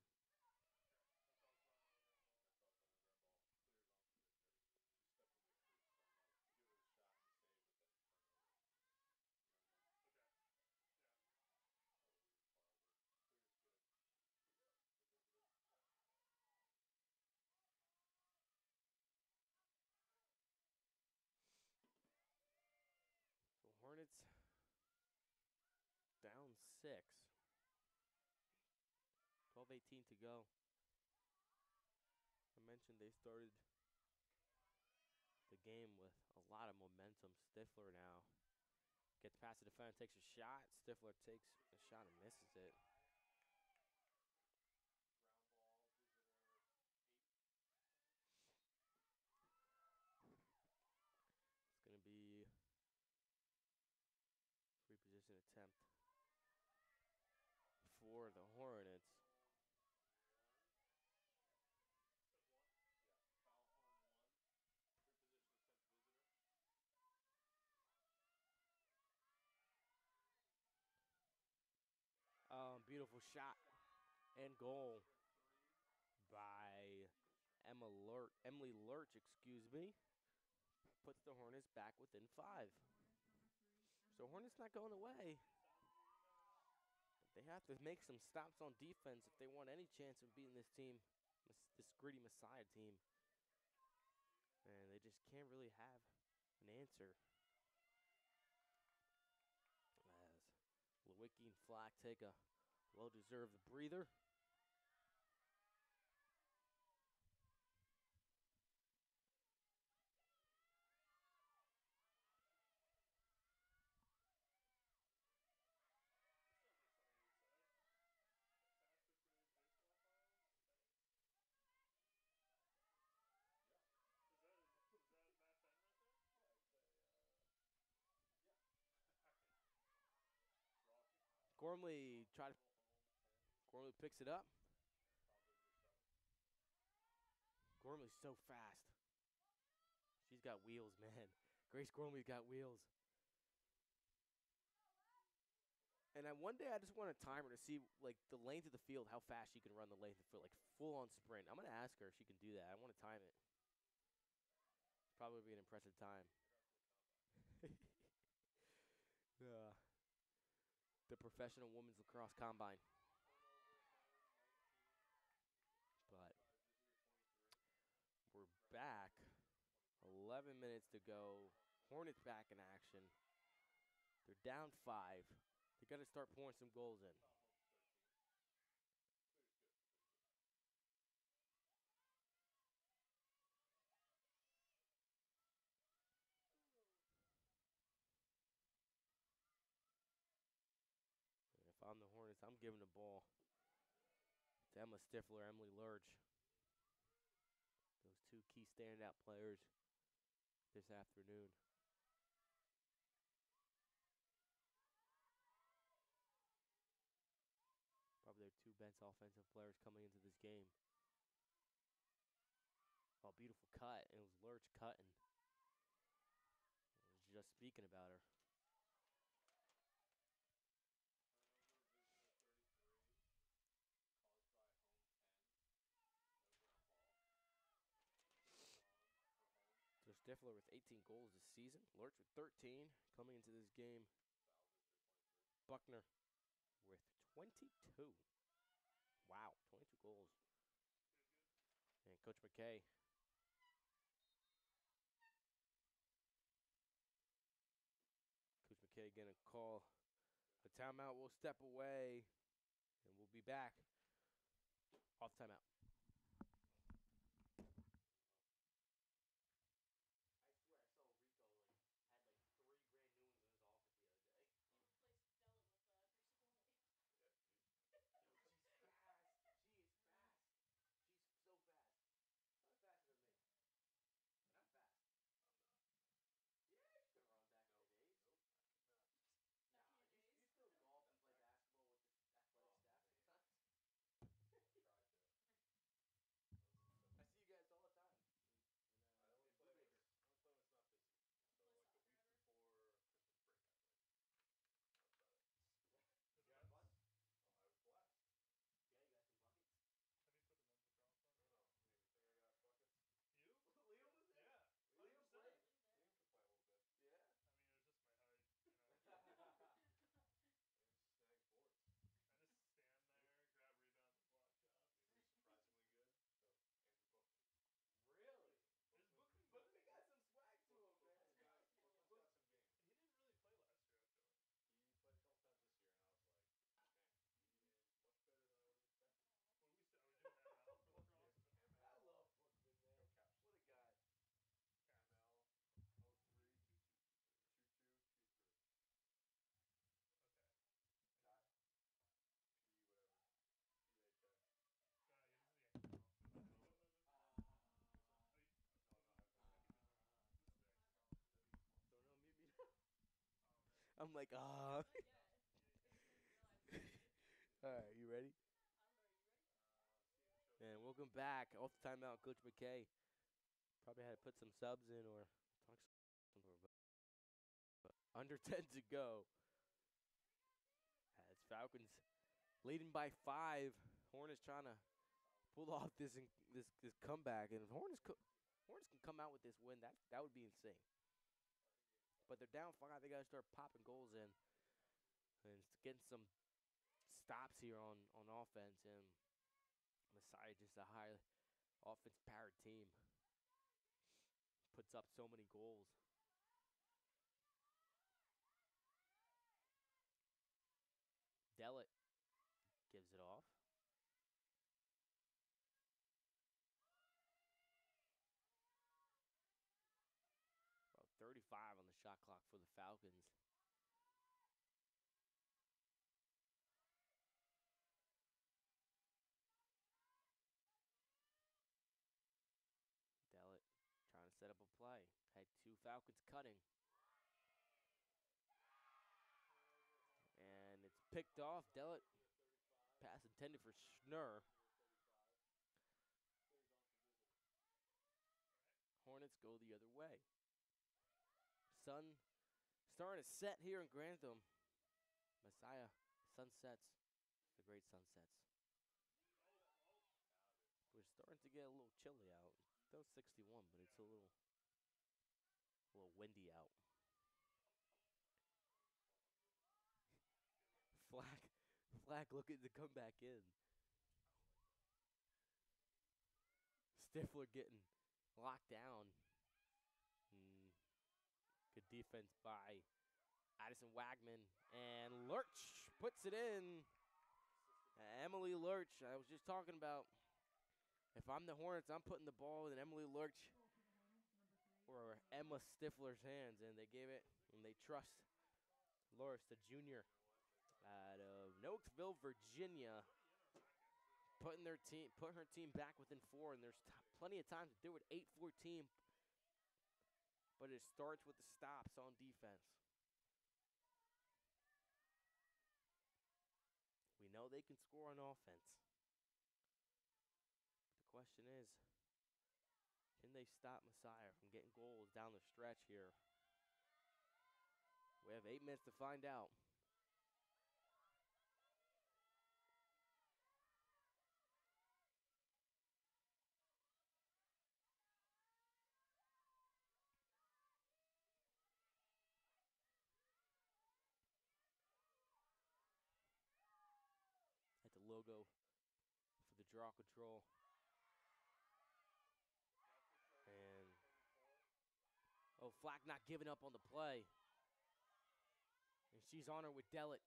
That's off on a ground ball. Clears on the pitcher. She stepped into the crease, so I'm like, to give it a shot and save it, then turn it over. You know what I mean? Okay. Yeah. It's a weird call, but clear's good. The visitor. So Hornets down six. twelve eighteen to go. I mentioned they started the game with a lot of momentum. Stifler now gets past the defender, takes a shot. Stifler takes a shot and misses it. Ground ball, visitor, eight. It's going to be free position attempt for the Hornets. That's one. Yeah. Foul home one. Free position attempt visitor. Um, beautiful shot and goal Number three. by Emma Lurch, Emily Lurch, excuse me, puts the Hornets back within five. So Hornets not going away. They have to make some stops on defense if they want any chance of beating this team, this, this gritty Messiah team. And they just can't really have an answer. As Lewicki and Flack take a well-deserved breather. Sounds like something you'd say. Fantastic today's baseball files. Kenny? Yeah. Is that is that Matt Benton Gormley try to. Home ten. Gormley picks it up. Foul visitor seven. Gormley's so fast. She's got wheels, man. Grace Gormley's got wheels. And I, one day I just want a timer to see like the length of the field, how fast she can run the length of the field, like full on sprint. I'm gonna ask her if she can do that. I want to time it. It's probably be an impressive time. Put her up to the combine. uh, the professional women's lacrosse combine. Turnover home nineteen. But Five visitor twenty-three. we're back. eleven minutes to go. Hornets back in action. They're down five. They got to start pouring some goals in. Foul home thirteen. Twitter's good. Twitter's good. And if I'm the Hornets, I'm giving the ball to Emma Stifler, Emily Lurch. Those two key standout players this afternoon. Probably their two best offensive players coming into this game. Oh, beautiful cut. It was Lurch cutting. I was just speaking about her. Turnover visitor thirty-three. Caused by home ten. No ground ball. Six on for home. So Stifler with eighteen goals this season. Lurch with thirteen coming into this game. Foul visitor twenty-three. Buckner with twenty-two. Wow, twenty-two goals. Good, good. And Coach McKay. Coach McKay going to call a timeout. We'll step away, and we'll be back off timeout. I swear I saw Rico like had like three brand new ones in his office the other day. He replaced Della with uh, Gracie Gormley. Yeah, she's Yo, she's fast. She is fast. She's so fast. Probably faster than me. And I'm fast. I'm not. Yeah, you could run back Nope. in the days. Nope. I could not. Nah, Back in your you, days. you still golf and play basketball with this athletic Oh, staff man. sometimes. Tried to. That was I such a- see you guys all the time. In, in, uh, I only in play when Bootmaker. it's, I only play when it's not busy. So Play like the soccer week ever? before Christmas break, I played. That was about it. Good You had fun? events. Oh, I had a blast. Yeah, you got some buckets. How do you put the men's lacrosse on? I don't know. Liam, you think I got buckets? You? Liam was there? Yeah. Liam one hundred percent. played? Leave there. Liam can play a little bit. Yeah. I mean, it was just my height, you know. Liam just snags boards. I just stand there, grab rebounds, and block shots. Liam is surprisingly good. So Andrew Bookman. Really? Is Bookman But good? they got some swag to him, man. Bookman's got, Bookman's got some game. He didn't really play last year, I feel like. He played a couple times this year, and I was like, man, he is much better than I would have expected. What are we st- Are we doing M L for Bookman, lacrosse? M L. I love Bookman, man. Go Caps. What a guy. Caps. M L oh three Two, two, two, three. two two two three. Okay. Got it. P whatever. P H X. Uh, yeah, this is the X M L. No, no, no, no, no, no. Ah. Oh, you, No, no, I have I keep no. doing that. This is the X M L. Don't unmute me. Oh, man. I'm like, ah. I get it. I just didn't realize it was you. All right, you ready? I don't know. Are you ready? Uh, Steven showed And me. welcome back. Off the timeout, Coach McKay. Probably had to put some subs in or talk some more, but, but under ten to go. As Falcons leading by five. Hornets trying to pull off this in, this this comeback, and if Hornets co- Hornets can come out with this win, that that would be insane. But they're down five. They got to start popping goals in and s- getting some stops here on on offense. And Messiah just a high offense powered team. Puts up so many goals. Dellett gives it off. About thirty-five on the shot clock for the Falcons. Dellett trying to set up a play. Had two Falcons cutting. And it's picked off. Dellett Clear thirty-five. pass intended for Schnurr. Clear thirty-five. Clear zone for visitors. Hornets go the other way. Sun starting to set here in Grantham. Messiah, sunsets. The great sunsets. We're starting to get a little chilly out. Though it's sixty-one, but it's a little, a little windy out. Flack, Flack looking to come back in. Stifler getting locked down. Mm, good defense by Addison Wagman. And Lurch puts it in. Uh, Emily Lurch, I was just talking about. If I'm the Hornets, I'm putting the ball in Emily Lurch Goal for the Hornets, number three. or Emma Stifler's hands, and they gave it, and they trust Lurch, the junior out of Nokesville, Virginia, putting their team, put her team back within four, and there's t plenty of time to do it. eight fourteen, but it starts with the stops on defense. We know they can score on offense. The question is, can they stop Messiah from getting goals down the stretch here? We have eight minutes to find out. At the logo for the draw control. And, oh, Flack not giving up on the play. And she's on her with Dellett.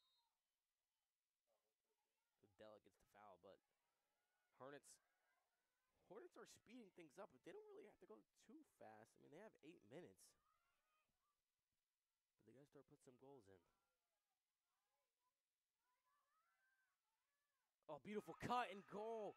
So Dellett gets the foul, but Hornets, Hornets are speeding things up, but they don't really have to go too fast. I mean, they have eight minutes. But they got to start putting some goals in. Oh, beautiful cut and goal.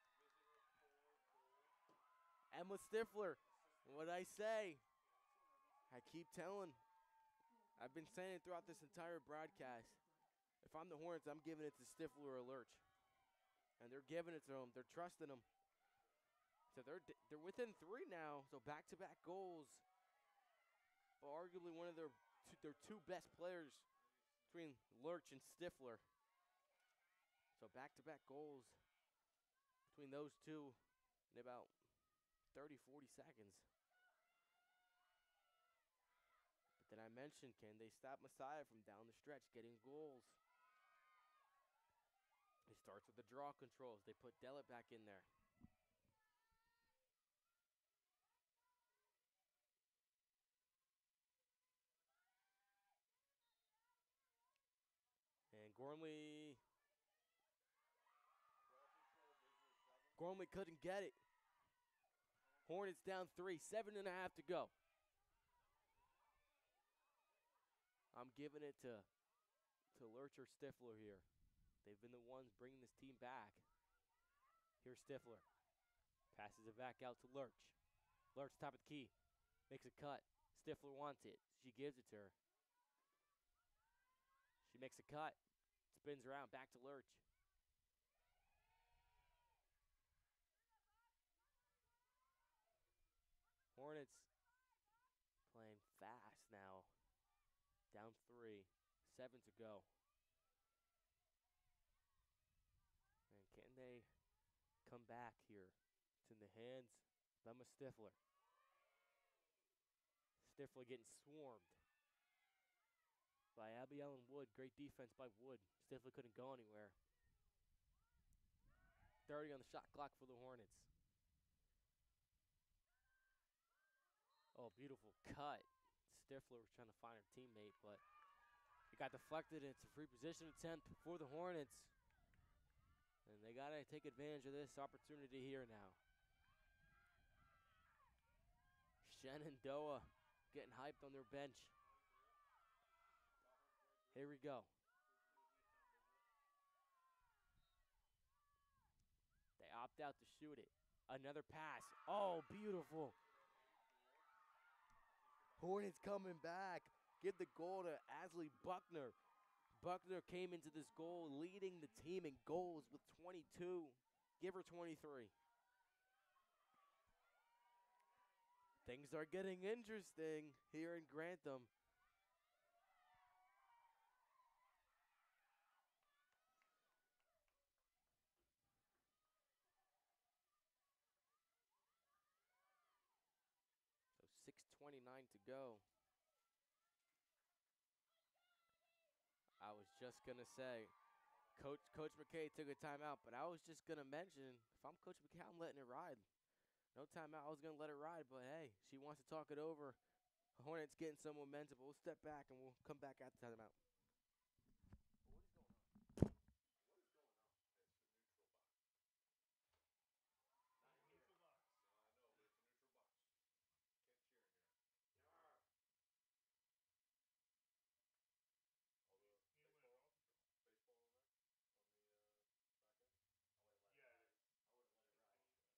Emma Stifler. What'd I say? I keep telling. I've been saying it throughout this entire broadcast. If I'm the Hornets, I'm giving it to Stifler or Lurch. And they're giving it to them. They're trusting them. So they're they're within three now. So back-to-back goals. But arguably one of their two, their two best players between Lurch and Stifler. So back-to-back goals between those two in about thirty, forty seconds. But then I mentioned, can they stop Messiah from down the stretch getting goals? It starts with the draw controls. They put Dellett back in there. And Gormley, Gormley couldn't get it. Hornets down three, seven and a half to go. I'm giving it to, to Lurch or Stifler here. They've been the ones bringing this team back. Here's Stifler. Passes it back out to Lurch. Lurch, top of the key. Makes a cut. Stifler wants it. She gives it to her. She makes a cut. Spins around, back to Lurch. Hornets playing fast now. Down three, seven to go. And can they come back here? It's in the hands of Emma Stifler. Stifler getting swarmed by Abby Ellen Wood. Great defense by Wood. Stifler couldn't go anywhere. thirty on the shot clock for the Hornets. Oh, beautiful cut. Stifler was trying to find her teammate, but it got deflected. It's a free position attempt for the Hornets. And they got to take advantage of this opportunity here now. Shenandoah getting hyped on their bench. Here we go. They opt out to shoot it. Another pass. Oh, beautiful. Hornets coming back. Give the goal to Asley Buckner. Buckner came into this goal leading the team in goals with twenty-two. Give her twenty-three. Things are getting interesting here in Grantham. So six twenty-nine to go. I was just going to say, Coach Coach McKay took a timeout, but I was just going to mention, if I'm Coach McKay, I'm letting it ride. No timeout, I was going to let it ride, but hey, she wants to talk it over. Hornets getting some momentum. We'll step back and we'll come back at the timeout. What is going on? What is going on? It's a neutral box. Not in here. Neutral box. No, I know, but it's a neutral box. Can't cheer in here. Yarr. All the You need to win a baseball, draw control. baseball on there, on the uh, back end. I would have let Yeah, it it ride. is. I would have let it It's ride. close.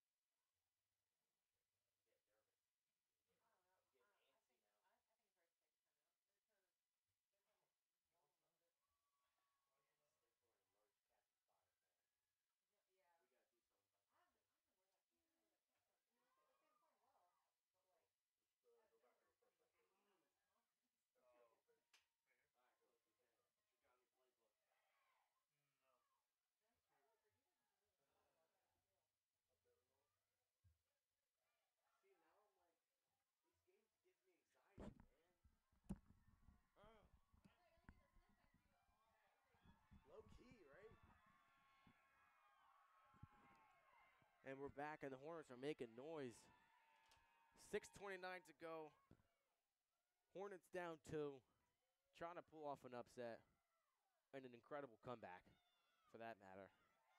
I'm getting nervous. I'm getting, I don't know. I'm getting I, don't, I antsy think now. I, I think it's right to take a timeout. They're trying to they're trying to No, run it's a little not. bit. Why is it Man, not? Stickler and Lurch catching fire, man. Yeah, yeah. We gotta do something about I that don't know. too. I don't know where that came where that came from. I mean, they're, they're staying playing well, but like Oh, just uh, out of go back to nowhere, the it's first coming half like page. out of confidence. That's the Oh. other page. Right here? All right, Yeah, Coach the first McKay. half. Shoegami playbook. Mm, no. No, It's weird. look, he doesn't really have a lot of skill. Update results. See, now I'm like, these games gives me anxiety, man. Oh. I know you're looking. Doesn't it affect you at all? Like, Low key, right? And we're back, and the Hornets are making noise. six twenty-nine to go. Hornets down two. Trying to pull off an upset. And an incredible comeback, for that matter.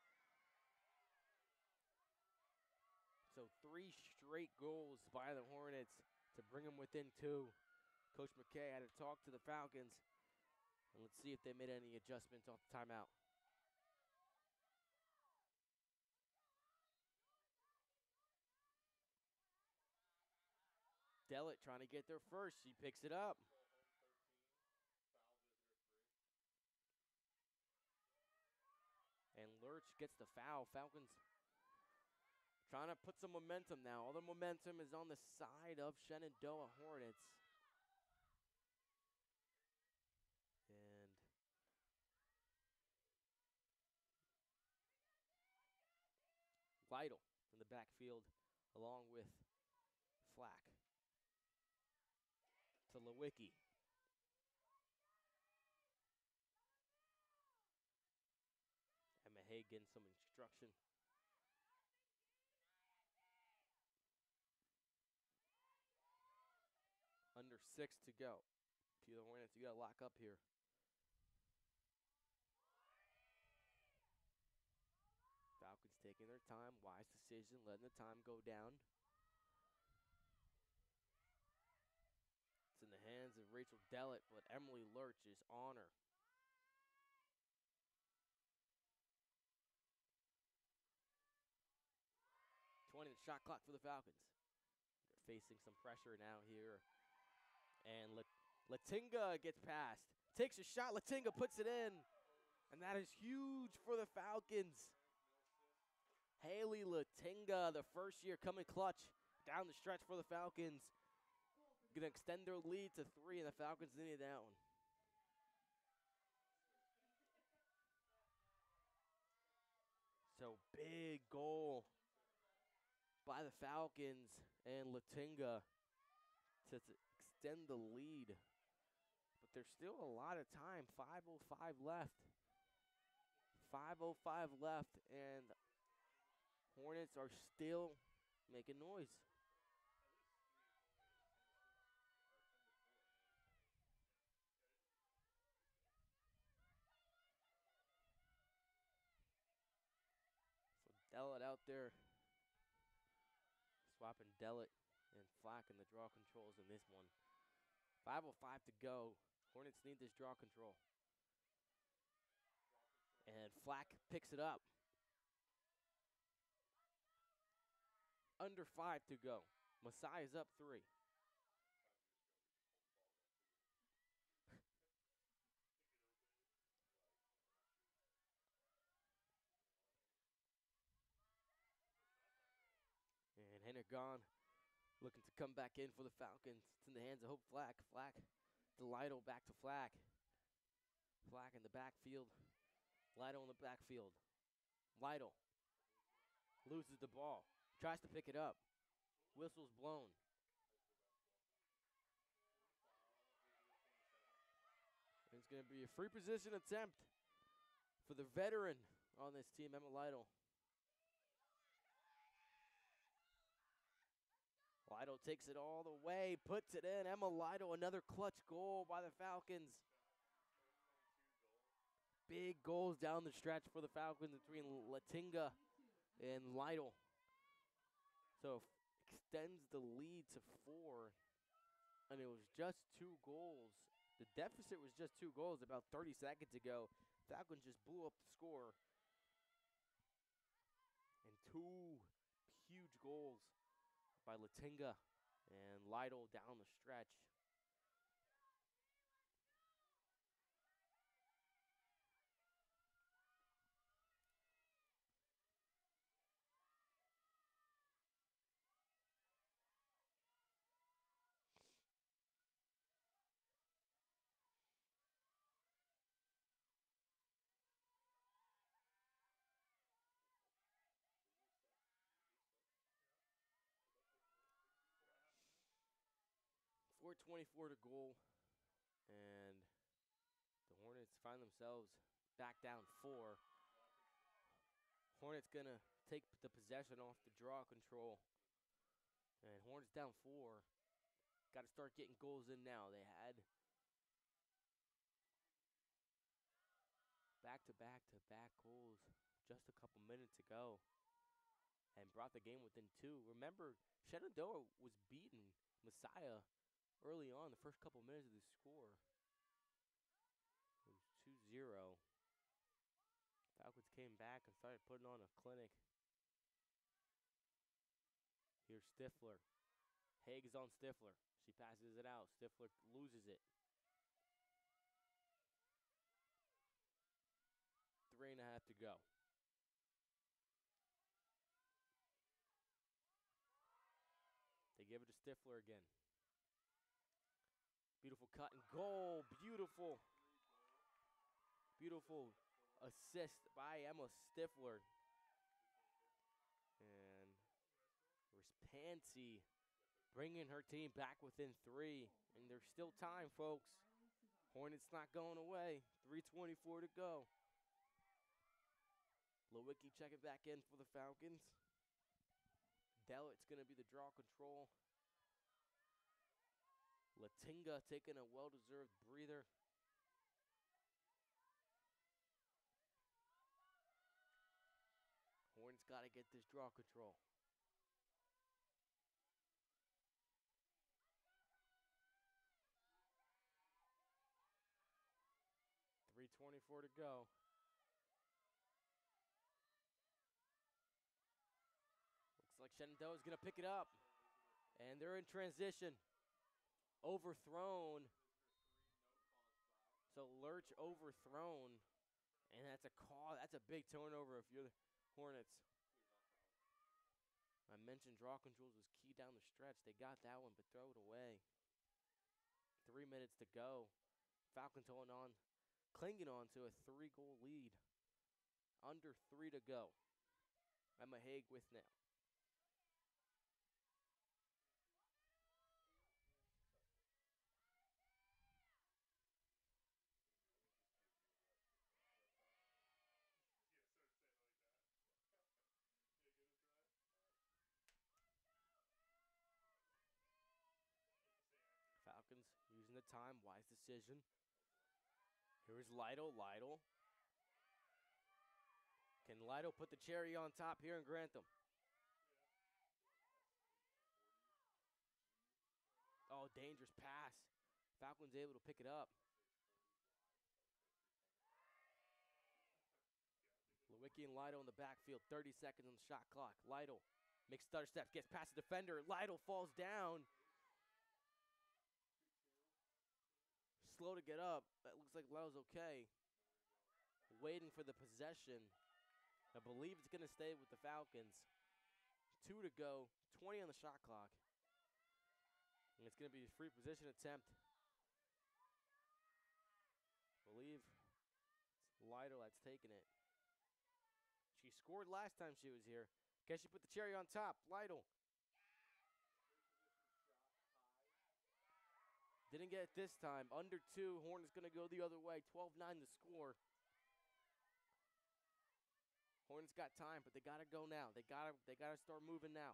So three straight goals by the Hornets to bring them within two. Coach McKay had to talk to the Falcons. And let's see if they made any adjustments off the timeout. Dellett trying to get there first. She picks it up. Go home thirteen. Foul visitor three. And Lurch gets the foul. Falcons trying to put some momentum now. All the momentum is on the side of Shenandoah Hornets. And Lytle in the backfield along with Flack to Lewicki. Emma Hay getting some instruction. Under six to go. If you're the Hornets, you got to lock up here. Falcons taking their time. Wise decision, letting the time go down. It's in the hands of Rachel Dellett, but Emily Lurch is on her. twenty the shot clock for the Falcons. They're facing some pressure now here. And La- Latinga gets past. Takes a shot. Latinga puts it in. And that is huge for the Falcons. Haley Latinga, the first year coming clutch down the stretch for the Falcons. Going to extend their lead to three, and the Falcons needed that one. So big goal by the Falcons and Latinga to, to extend the lead. But there's still a lot of time. five oh five left. five oh five left, and Hornets are still making noise. At least So Dellett out there swapping Dellett and Flack in the draw controls in this one. five oh five to go. Hornets need this draw control. And Flack picks it up. Under five to go. Messiah's up three. Five years ago, he just pulled the ball down two weeks. three. Pick it open they're gone. Looking to come back in for the Falcons. It's in the hands of Hope Flack. Flack to Lido, back to Flack. Flack in the backfield. Lido in the backfield. Lido loses the ball. Tries to pick it up. Whistle's blown. It's going to be a free position attempt for the veteran on this team, Emma Lido. Lido takes it all the way, puts it in. Emma Lido, another clutch goal by the Falcons. Big goals down the stretch for the Falcons between Latinga and Lido. So extends the lead to four, and it was just two goals. The deficit was just two goals about thirty seconds ago. Falcons just blew up the score. And two huge goals by Latinga and Lido down the stretch. four twenty-four to goal, and the Hornets find themselves back down four. Hornets gonna take the possession off the draw control, and Hornets down four. Got to start getting goals in now. They had back-to-back-to-back goals just a couple minutes ago and brought the game within two. Remember, Shenandoah was beating Messiah early on, the first couple minutes of the score. It was two zero. Falcons came back and started putting on a clinic. Here's Stifler. Haig is on Stifler. She passes it out. Stifler loses it. Three and a half to go. They give it to Stifler again. Beautiful cut and goal. Beautiful. Beautiful assist by Emma Stifler. And Rispansi bringing her team back within three. And there's still time, folks. Hornets not going away. three twenty-four to go. Lewicki checking back in for the Falcons. Dellett's going to be the draw control. Latinga taking a well-deserved breather. Hornets got to get this draw control. three twenty-four to go. Looks like Shenandoah is going to pick it up. And they're in transition. Overthrown. So Lurch overthrown. And that's a call. That's a big turnover if you're the Hornets. I mentioned draw controls was key down the stretch. They got that one, but throw it away. Three minutes to go. Falcons holding on, clinging on to a three-goal lead. Under three to go. Emma Haig with now. Falcons using the time, wise decision. Here's Lido, Lido. Can Lido put the cherry on top here in Grantham? Oh, dangerous pass. Falcons able to pick it up. Lewicki and Lido in the backfield, thirty seconds on the shot clock. Lido makes stutter steps, gets past the defender. Lido falls down. Slow to get up. It looks like Lido's okay. Waiting for the possession. I believe it's going to stay with the Falcons. Two to go, twenty on the shot clock. And it's going to be a free position attempt. I believe it's Lytle that's taking it. She scored last time she was here. Guess she put the cherry on top. Lytle. Didn't get it this time. Under two. Hornets going to go the other way. twelve nine to score. Hornets got time, but they got to go now. They got to they got to start moving now.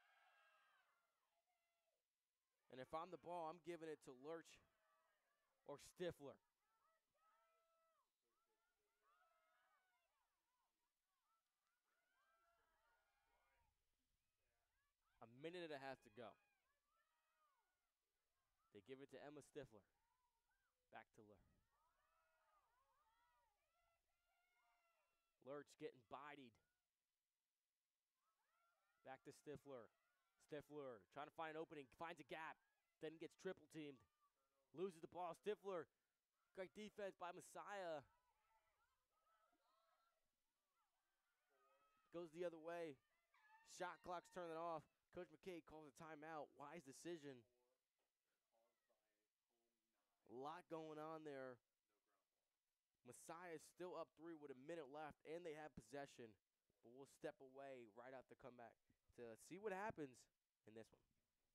And if I'm the ball, I'm giving it to Lurch or Stifler. A minute and a half to go. They give it to Emma Stifler. Back to Lurch. Lurch getting bodied. Back to Stifler. Stifler trying to find an opening, finds a gap, then gets triple teamed. Loses the ball. Stifler, great defense by Messiah. Goes the other way. Shot clock's turning off. Coach McKay calls a timeout. Wise decision. A lot going on there. Messiah is still up three with a minute left, and they have possession. But we'll step away right after comeback to see what happens in this one.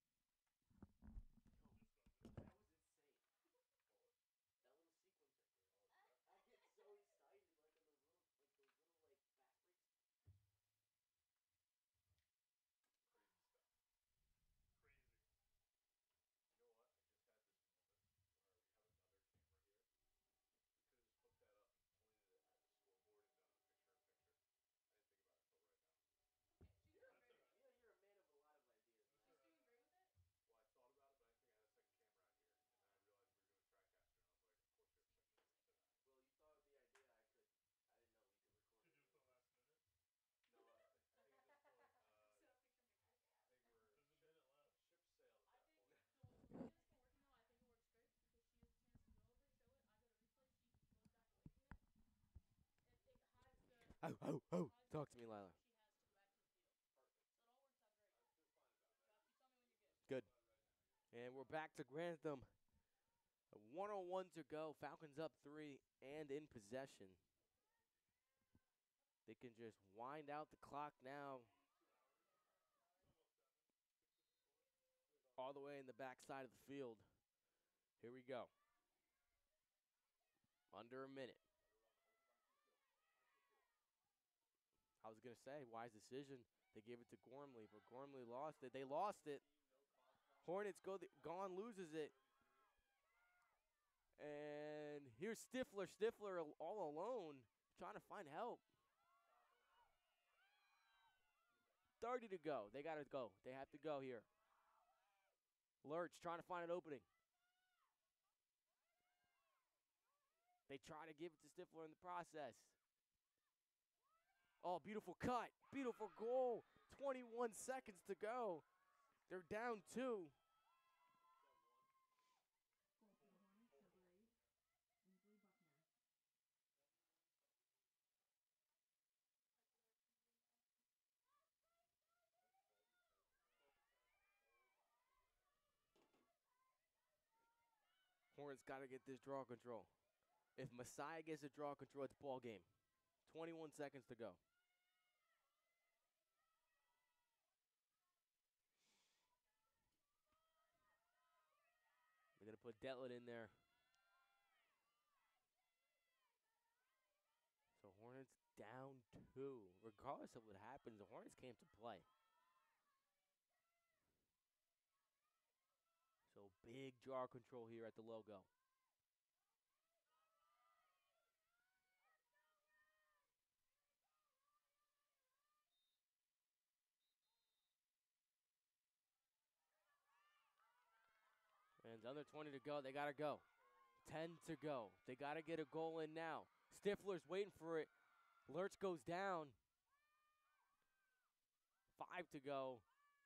That was insane. That little sequence right there. I get so excited, like on those little, like those little, like fast breaks. Crazy stuff. Crazy. You know what? I just had this moment where we have another camera here. We could have just hooked that up and pointed it at the scoreboard and done a picture-in-picture. I didn't think about it until right now. Okay, she's You're doing a, great with it. you know, you're a man of a lot of ideas, man. She's doing great with it. Well, I thought about it, but I didn't think I had a second camera out here. And then I realized we were doing TriCaster, and I was like, of course you have a second camera for that. Well, you thought of the idea. I could. I didn't know we could record. Should it. do it for the last minute. No, I, th- I think at this point, uh, Set up picture in picture. I think we're There's a ship, minute left. ship sailed I at that think point. the, the way this been working though, I think it works great because she has a chance to go over, show it. I go to replay, she goes back away from it. It, it hides the. Oh, oh, oh. hides Talk the to me, Lila. she has to go back to the field. Perfect. So it all works out great. I feel fine about that. Josh, you tell me when you're good. Good. About right now. And You're we're back to Grantham. A one oh one to go. Falcons up three and in possession. They can just wind out the clock now. All the way in the back side of the field. Here we go. Under a minute. I was going to say, wise decision. They gave it to Gormley, but Gormley lost it. They lost it. Hornets go the, gone, loses it. And here's Stifler. Stifler all alone, trying to find help. thirty to go. They got to go. They have to go here. Lurch trying to find an opening. They try to give it to Stifler in the process. Oh, beautiful cut. Beautiful goal. twenty-one seconds to go. They're down two. Goal for the Hornets, number eight, Ainsley Buckner. Hornets got to get this draw control. If Messiah gets the draw control, it's ball game. twenty-one seconds to go. They're going to put Detlet in there. So Hornets down two. Regardless of what happens, the Hornets came to play. So big draw control here at the logo. And under twenty to go. They got to go. ten to go. They got to get a goal in now. Stifler's waiting for it. Lurch goes down. Five to go.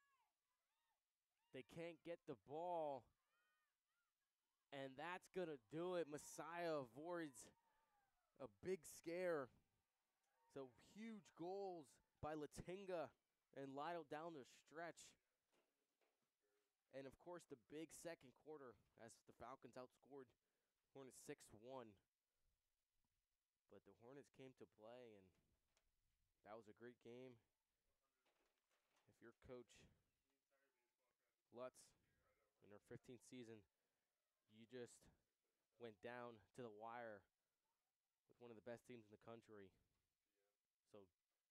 They can't get the ball. And that's going to do it. Messiah avoids a big scare. So huge goals by Latinga and Lytle down the stretch. And, of course, the big second quarter as the Falcons outscored Hornets six one. But the Hornets came to play, and that was a great game. If you're Coach Lutz in her fifteenth season, you just went down to the wire with one of the best teams in the country. So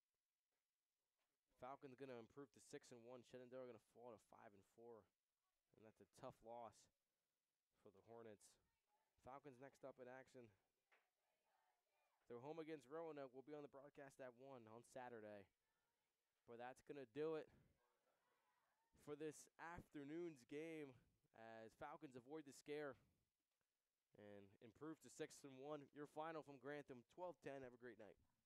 Falcons going to improve to six and one. Shenandoah going to fall to five and four, and that's a tough loss for the Hornets. Falcons next up in action. They're home against Roanoke. We'll be on the broadcast at one on Saturday. But that's going to do it for this afternoon's game as Falcons avoid the scare and improve to six and one. Your final from Grantham, twelve ten. Have a great night.